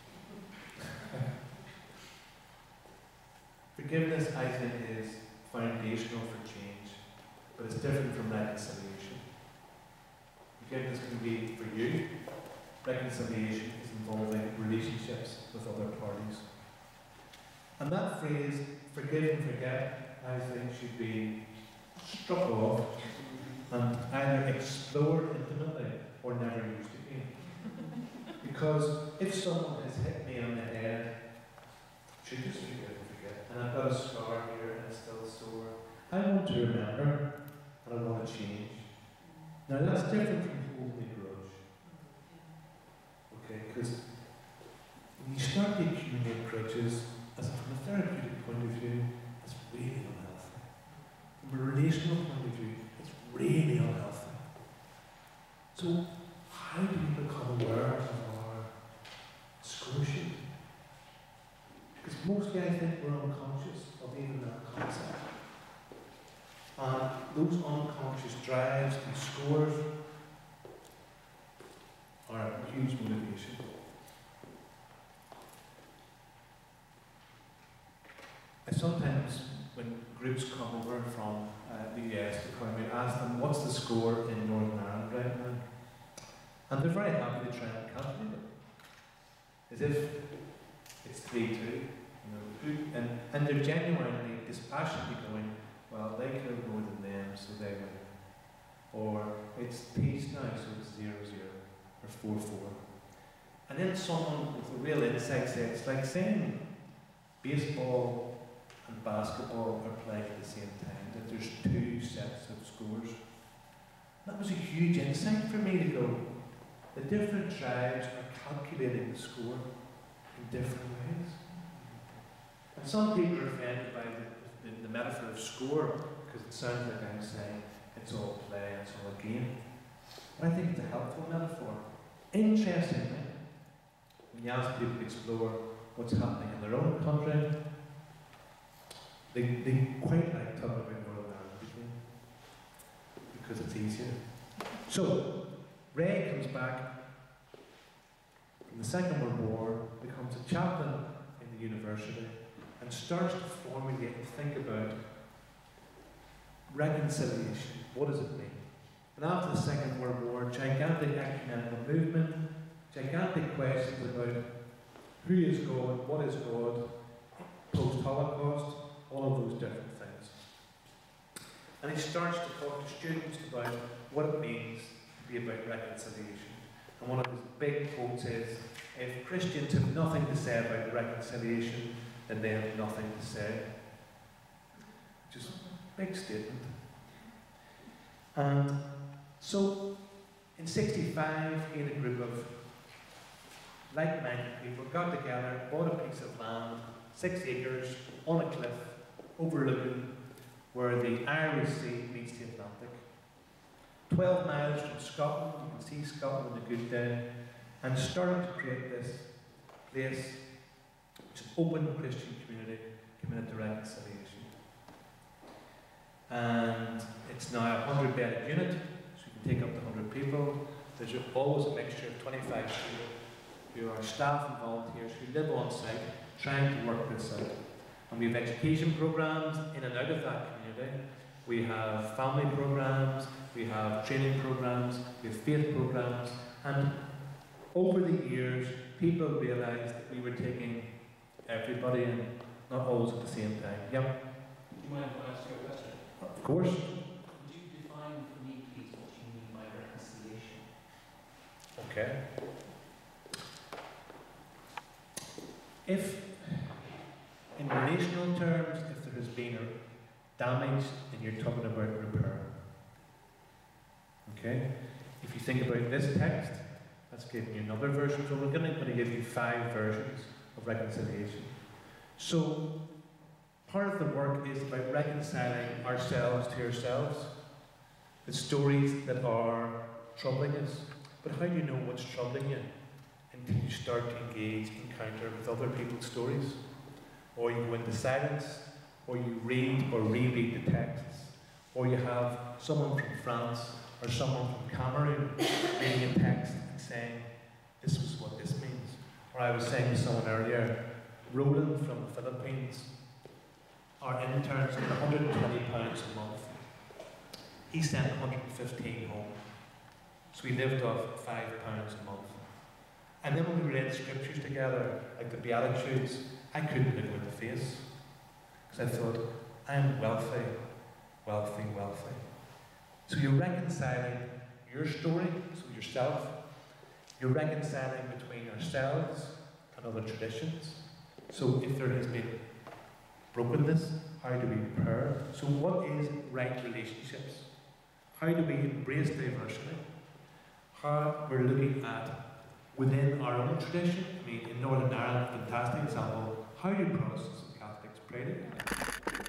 Forgiveness, I think, is foundational for change, but it's different from reconciliation. Forgiveness can be for you. Reconciliation is involving relationships with other parties. And that phrase, forgive and forget, I think should be struck off and either explored intimately or never used again. Because if someone has hit me on the head, I should just forgive and forget. And I've got a scar here and it's still sore. I want to remember and I want to change. Now that's different from holding a grudge. Okay, because when you start to accumulate grudges, as from a therapeutic point of view, it's really unhealthy. From a relational point of view, it's really unhealthy. So, how do we become aware of our score sheet? Because mostly I think we're unconscious of even that concept. And those unconscious drives and scores are a huge motivation. I sometimes, when groups come over from the US to Columba, ask them, what's the score in Northern Ireland right now? And they're very happy to try and calculate it. As if it's 3-2. And they're genuinely, dispassionately going, well, they killed more than them, so they win. Or it's peace now, so it's 0-0, or 4-4. And then someone with a real insight says, it's like saying baseball and basketball are playing at the same time, that there's two sets of scores. That was a huge insight for me to go, the different tribes are calculating the score in different ways. And some people are offended by the metaphor of score because it sounds like I'm saying it's all play, it's all a game. But I think it's a helpful metaphor. Interestingly, when you ask people to explore what's happening in their own country, they quite like talking about Northern Ireland because it's easier. So, Ray comes back from the Second World War, becomes a chaplain in the university, and starts to formulate and think about reconciliation. What does it mean? And after the Second World War, gigantic ecumenical movement, gigantic questions about who is God, what is God, post-Holocaust, all of those different things. And he starts to talk to students about what it means to be about reconciliation. And one of his big quotes is, if Christians have nothing to say about reconciliation, then they have nothing to say. Which is a big statement. And so, in '65, he and a group of like-minded people got together, bought a piece of land, 6 acres, on a cliff, overlooking where the Irish Sea meets the Atlantic. 12 miles from Scotland, you can see Scotland on a good day, and started to create this place, which is an open Christian community committed to reconciliation. And it's now a 100-bedded unit, so you can take up to 100 people. There's always a mixture of 25 people who are staff and volunteers who live on site trying to work this out. And we have education programs in and out of that community. We have family programs, we have training programs, we have faith programs, and over the years, people realised that we were taking everybody in, not always at the same time. Yep. Do you mind if I ask you a question? Of course. Could you define for me, please, what you mean by reconciliation? Okay. If, in relational terms, if there has been a damage, then you're talking about repair. Okay? If you think about this text, that's giving you another version, so we're going to give you 5 versions of reconciliation. So, part of the work is about reconciling ourselves to ourselves, the stories that are troubling us. But how do you know what's troubling you until you start to engage, encounter with other people's stories? Or you go into silence, or you read or reread the texts, or you have someone from France or someone from Cameroon reading a text and saying, this is what this means. Or I was saying to someone earlier, Roland from the Philippines, our interns get £120 a month. He sent 115 home. So we lived off £5 a month. And then when we read scriptures together, like the Beatitudes, I couldn't look him in the face. Because I thought, I'm wealthy, wealthy, wealthy. So you're reconciling your story, so yourself. You're reconciling between ourselves and other traditions. So if there has been brokenness, how do we repair? So what is right relationships? How do we embrace diversity? How we're looking at within our own tradition. I mean, in Northern Ireland, fantastic example, how do Protestants and Catholics pray together?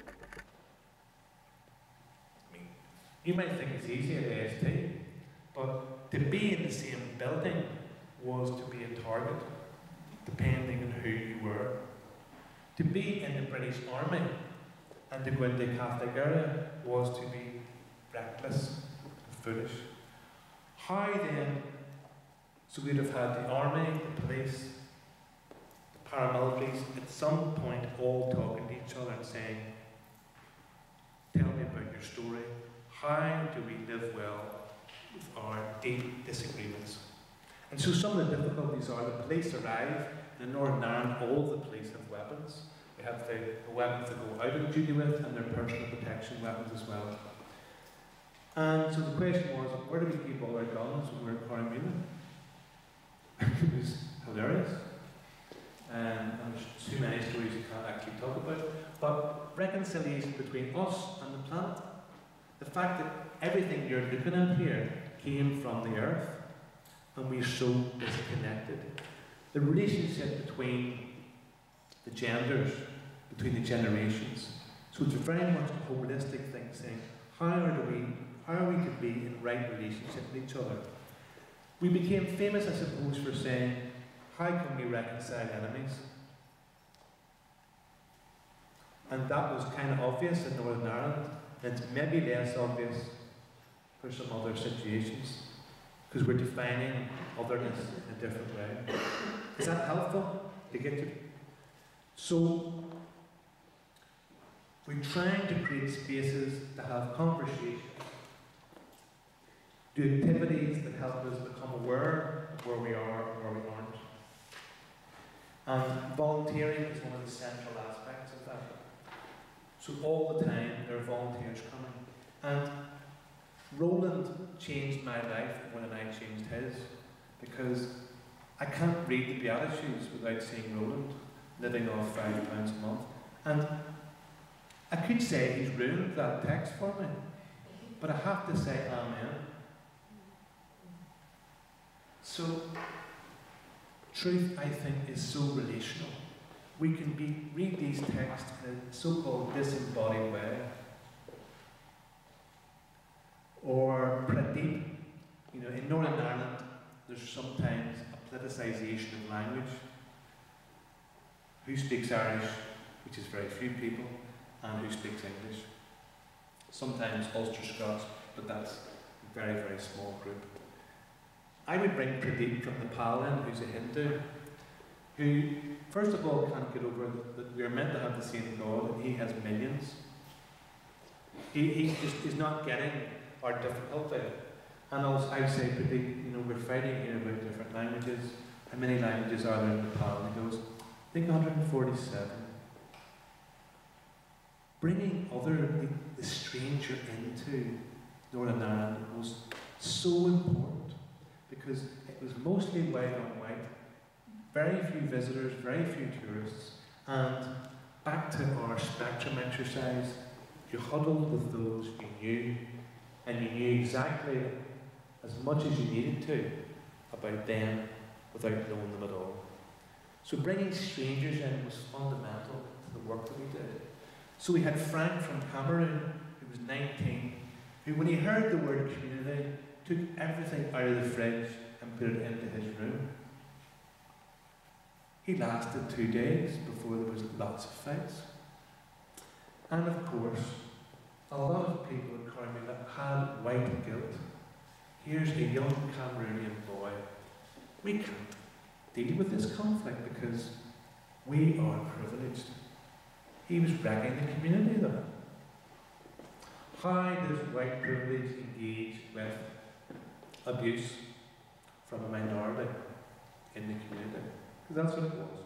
I mean, you might think it's easy at AST, but to be in the same building was to be a target, depending on who you were. To be in the British Army and to go into the Catholic area was to be reckless and foolish. How then, so we'd have had the army, the police, the paramilitaries, at some point all talking to each other and saying, tell me about your story. How do we live well with our deep disagreements? And so some of the difficulties are the police arrive. In Northern Ireland, all of the police have weapons. They have the weapons they go out on duty with and their personal protection weapons as well. And so the question was, where do we keep all our guns when we're at Corrymeela? It was hilarious. And there's too many stories you can't actually talk about. But reconciliation between us and the planet. The fact that everything you're looking at here came from the earth. and we're so disconnected. The relationship between the genders, between the generations. So it's very much a holistic thing, saying, how are we to be in right relationship with each other? We became famous, I suppose, for saying, how can we reconcile enemies? And that was kind of obvious in Northern Ireland, and it's maybe less obvious for some other situations, because we're defining otherness in a different way. Is that helpful to get to? So, we're trying to create spaces to have conversations, do activities that help us become aware of where we are and where we aren't. And volunteering is one of the central aspects of that. So all the time there are volunteers coming. And Roland changed my life more than I changed his, because I can't read the Beatitudes without seeing Roland living off £5 a month. And I could say he's ruined that text for me, but I have to say amen. So, truth, I think, is so relational. We can read these texts in a so-called disembodied way. Or Pradeep, in Northern Ireland, there's sometimes a politicisation of language. Who speaks Irish, which is very few people, and who speaks English. Sometimes Ulster Scots, but that's a very, very small group. I would bring Pradeep from Nepal in, who's a Hindu, who, first of all, can't get over that we're meant to have the same God, and he has millions. He just is not getting our difficulty. And also, I say, Pradeep, we're fighting here about different languages. How many languages are there in Nepal? And he goes, I think 147. Bringing the stranger into Northern Ireland was so important, because it was mostly white on white, very few visitors, very few tourists, and back to our spectrum exercise, you huddled with those you knew, and you knew exactly as much as you needed to about them without knowing them at all. So bringing strangers in was fundamental to the work that we did. So we had Frank from Cameroon, who was 19, who, when he heard the word community, took everything out of the fridge and put it into his room. He lasted 2 days before there was lots of fights. And of course, a lot of people in Carmela had white guilt. Here's a young Cameroonian boy. We can't deal with this conflict because we are privileged. He was wrecking the community though. How does white privilege engage with abuse from a minority in the community? Because that's what it was.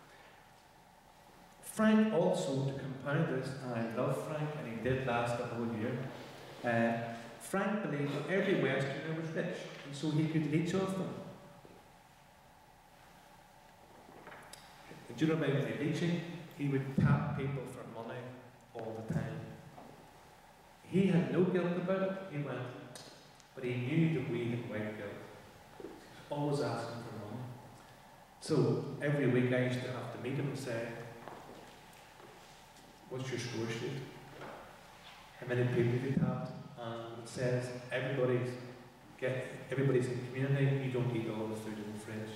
Frank also, to compound this, and I love Frank, and he did last the whole year, Frank believed that every Westerner was rich, and so he could leech off them. Do you know about the leeching? He would tap people for money all the time. He had no guilt about it, he went, but he knew that we had white guilt. He was always asking for money. So every week I used to have to meet him and say, what's your score sheet? How many people have you tapped? And it says everybody's in the community, you don't eat all the food in the fridge.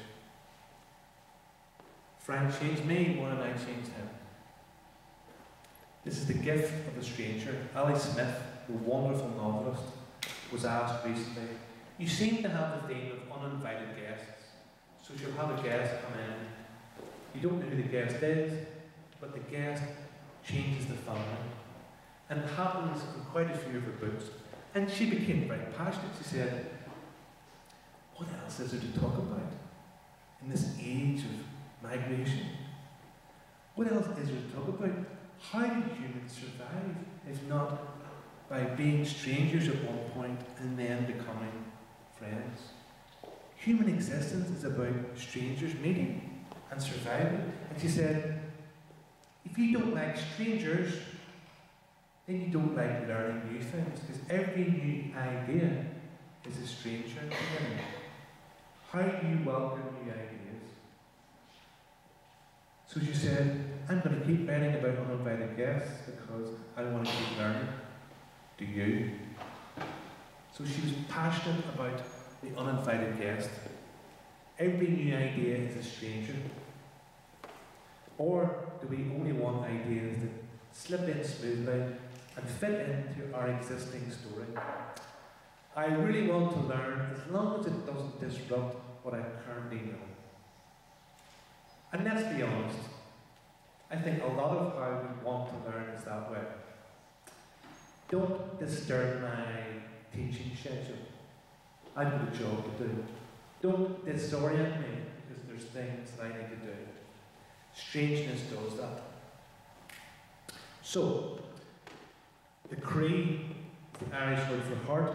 Frank changed me more than I changed him. This is the gift of a stranger. Ali Smith, the wonderful novelist, was asked recently, you seem to have the theme of uninvited guests. So you'll have a guest come in, you don't know who the guest is, but the guest changes the family. And it happens in quite a few of her books. And she became very passionate. She said, what else is there to talk about in this age of migration? What else is there to talk about? How did humans survive, if not by being strangers at one point and then becoming friends? Human existence is about strangers meeting and surviving. And she said, if you don't like strangers, then you don't like learning new things, because every new idea is a stranger to you. How do you welcome new ideas? So she said, I'm going to keep writing about uninvited guests because I want to keep learning. Do you? So she was passionate about the uninvited guest. Every new idea is a stranger. Or do we only want ideas that slip in smoothly and fit into our existing story? I really want to learn as long as it doesn't disrupt what I currently know. And let's be honest, I think a lot of how we want to learn is that way. Don't disturb my teaching schedule. I've got a job to do. Don't disorient me because there's things that I need to do. Strangeness does that. So, the Cree, the Irish word for heart.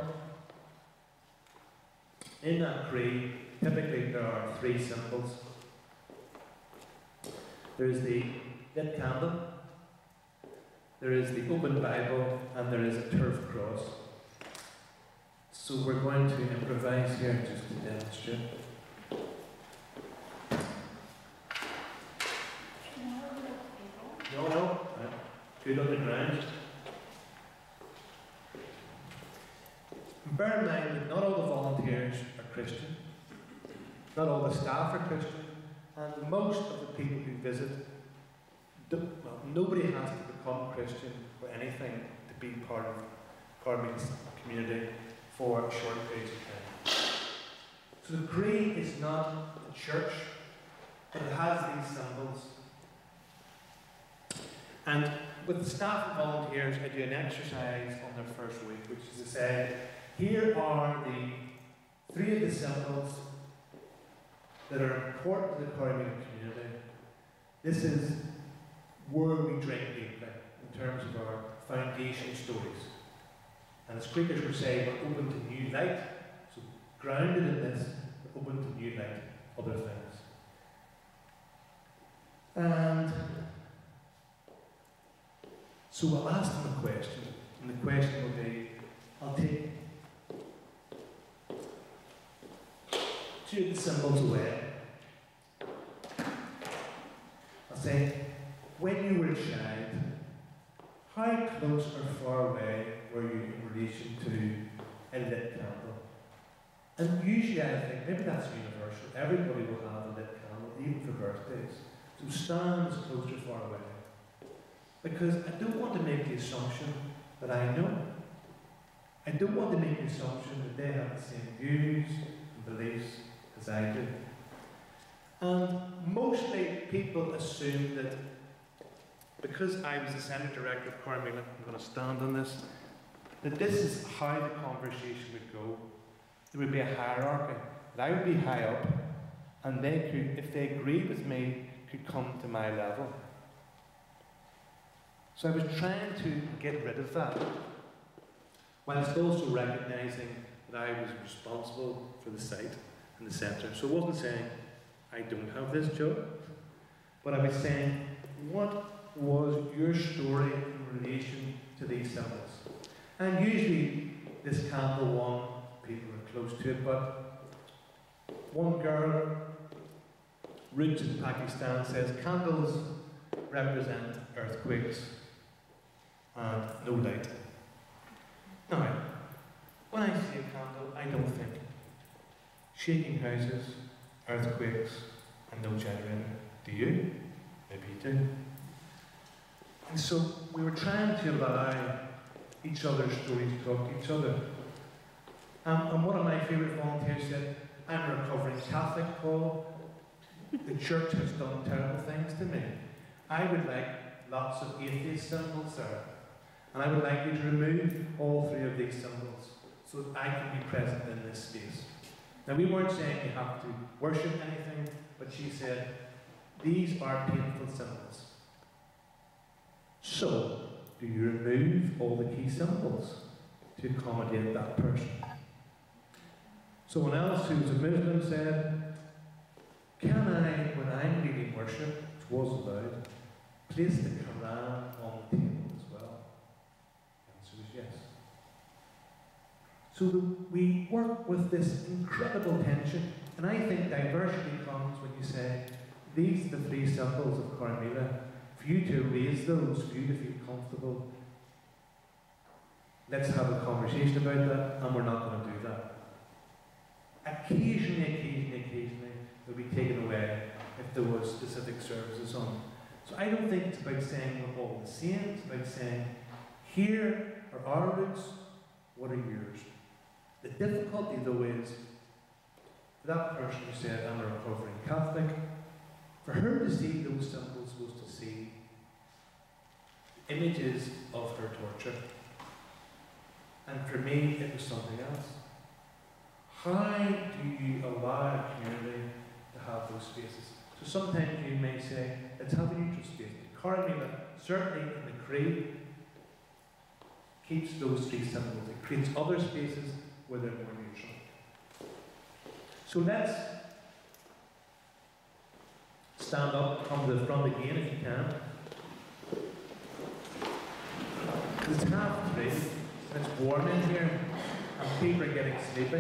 In that Cree, typically there are three symbols. There's the lit candle, there is the open Bible, and there is a turf cross. So we're going to improvise here just to demonstrate. No. Good on the ground. Bear in mind that not all the volunteers are Christian, not all the staff are Christian, and most of the people who visit, nobody has to become Christian or anything to be part of Carmig's community for a short period of time. So the Cree is not a church, but it has these symbols. And with the staff and volunteers, I do an exercise on their first week, which is to say, here are the three of the symbols that are important to the Carmig community. This is where we drink deeply in terms of our foundation stories. And as Quakers would say, we're open to new light. So grounded in this, we're open to new light, other things. And so I'll ask them a question, and the question will be, I'll take two of the symbols away. I'll say, when you were a child, how close or far away were you in relation to a lit candle? And usually I think, maybe that's universal, everybody will have a lit candle, even for birthdays. So stand as close or far away. Because I don't want to make the assumption that I know. I don't want to make the assumption that they have the same views and beliefs as I do. And mostly people assume that because I was the Centre Director of Carmig, I'm going to stand on this, that this is how the conversation would go. There would be a hierarchy. That I would be high up, and they could, if they agreed with me, could come to my level. So I was trying to get rid of that, whilst also recognising that I was responsible for the site and the centre. So I wasn't saying, I don't have this job, but I was saying, what was your story in relation to these symbols? And usually this candle one, people are close to it, but one girl, roots in Pakistan, says candles represent earthquakes and no light. Now, when I see a candle, I don't think shaking houses, earthquakes, and no generator. Do you? Maybe you do. And so we were trying to allow each other's stories to talk to each other. And one of my favourite volunteers said, I'm a recovering Catholic, Paul. The church has done terrible things to me. I would like lots of atheist symbols there. And I would like you to remove all three of these symbols so that I can be present in this space. Now, we weren't saying you have to worship anything, but she said, these are painful symbols. So, do you remove all the key symbols to accommodate that person? Someone else who was a Muslim said, can I, when I'm leading worship, which was allowed, place the Quran on the table as well? The answer was yes. So we work with this incredible tension And I think diversity comes when you say, these are the three symbols of Cormila. For you to raise those, for you to feel comfortable, let's have a conversation about that, and we're not going to do that. Occasionally, they'll be taken away if there was specific services on. So I don't think it's about saying we're all the same, it's about saying, here are our roots, what are yours? The difficulty though is, for that person who said, I'm a recovering Catholic, for her to see those symbols was to see images of her torture. And for me, it was something else. How do you allow a community to have those spaces? So sometimes you may say, let's have a neutral space. Cormila, certainly in the Creed, keeps those three symbols. It creates other spaces where they're more neutral. So let's stand up, come to the front again if you can. It's 3:30, and it's warm in here, and people are getting sleepy.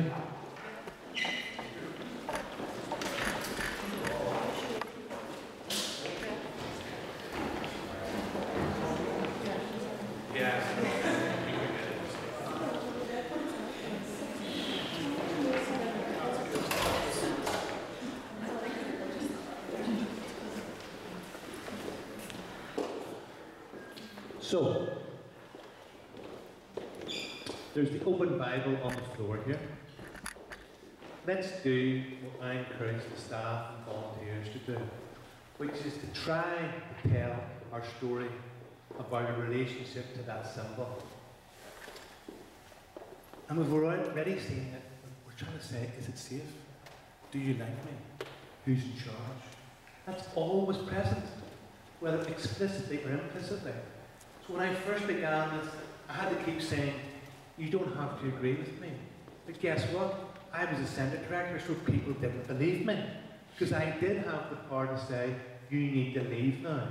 So, there's the open Bible on the floor here. Let's do what I encourage the staff and volunteers to do, which is to try to tell our story about a relationship to that symbol. And we've already seen it. We're trying to say, is it safe? Do you like me? Who's in charge? That's always present, whether explicitly or implicitly. So when I first began this, I had to keep saying, you don't have to agree with me. But guess what? I was a centre director, so people didn't believe me. Because I did have the power to say, you need to leave now.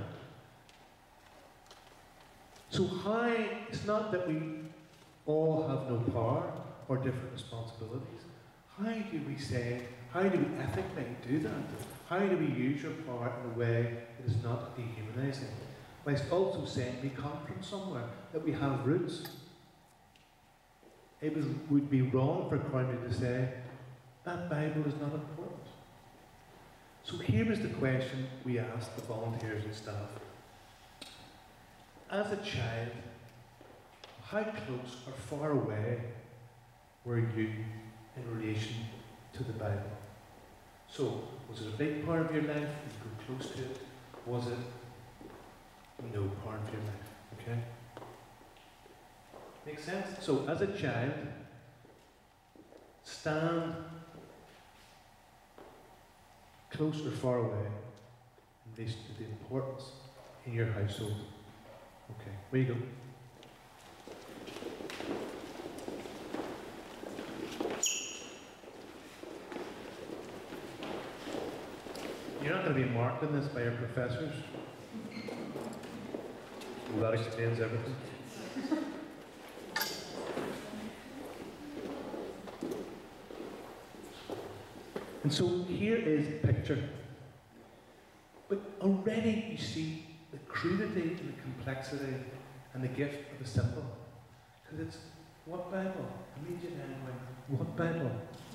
So how, it's not that we all have no power or different responsibilities. How do we say, how do we ethically do that? How do we use our power in a way that is not dehumanising? Whilst also saying we come from somewhere, that we have roots. It would be wrong for Cormila to say, that Bible is not important. So here is the question we asked the volunteers and staff. As a child, how close or far away were you in relation to the Bible? So, was it a big part of your life? Did you go close to it? Was it no part of your life? Okay? Make sense? So, as a child, stand close or far away in relation to the importance in your household. Okay, where you go. You're not going to be marked on this by your professors. Well, that explains everything. And so here is a picture. But already you see the crudity and the complexity and the gift of a symbol. Because it's, what Bible? Immediate anyway. What Bible?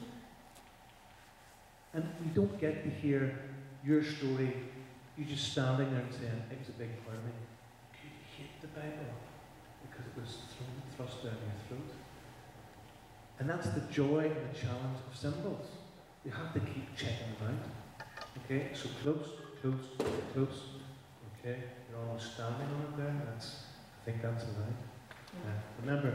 And we don't get to hear your story, you just standing there and saying, it was a big part of me. Could you hate the Bible? Because it was thrust down your throat. And that's the joy and the challenge of symbols. You have to keep checking them out. Okay, so close, close, close. Okay, you're almost standing on it there. That's, I think that's allowed. Remember,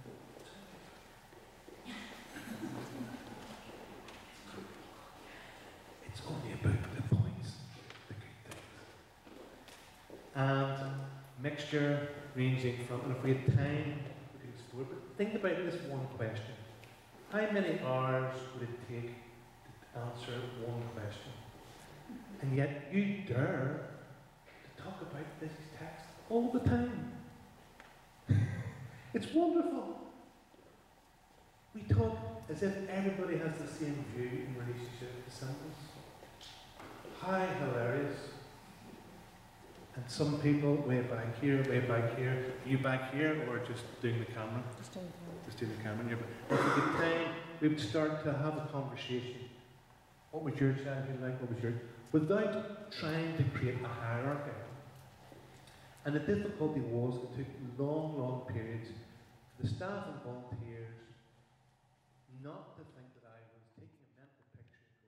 it's only about the points, the good things. And mixture ranging from, and if we had time, we could explore, but think about this one question. How many hours would it take to answer one question? And yet you dare to talk about this text all the time. It's wonderful. We talk as if everybody has the same view in relationship to symbols. How hilarious. And some people way back here, you back here, or just doing the camera? Just doing the camera. If we could time, we would start to have a conversation. What was your childhood like? What was your... Without trying to create a hierarchy. And the difficulty was, it took long, long periods for the staff and volunteers not to think that I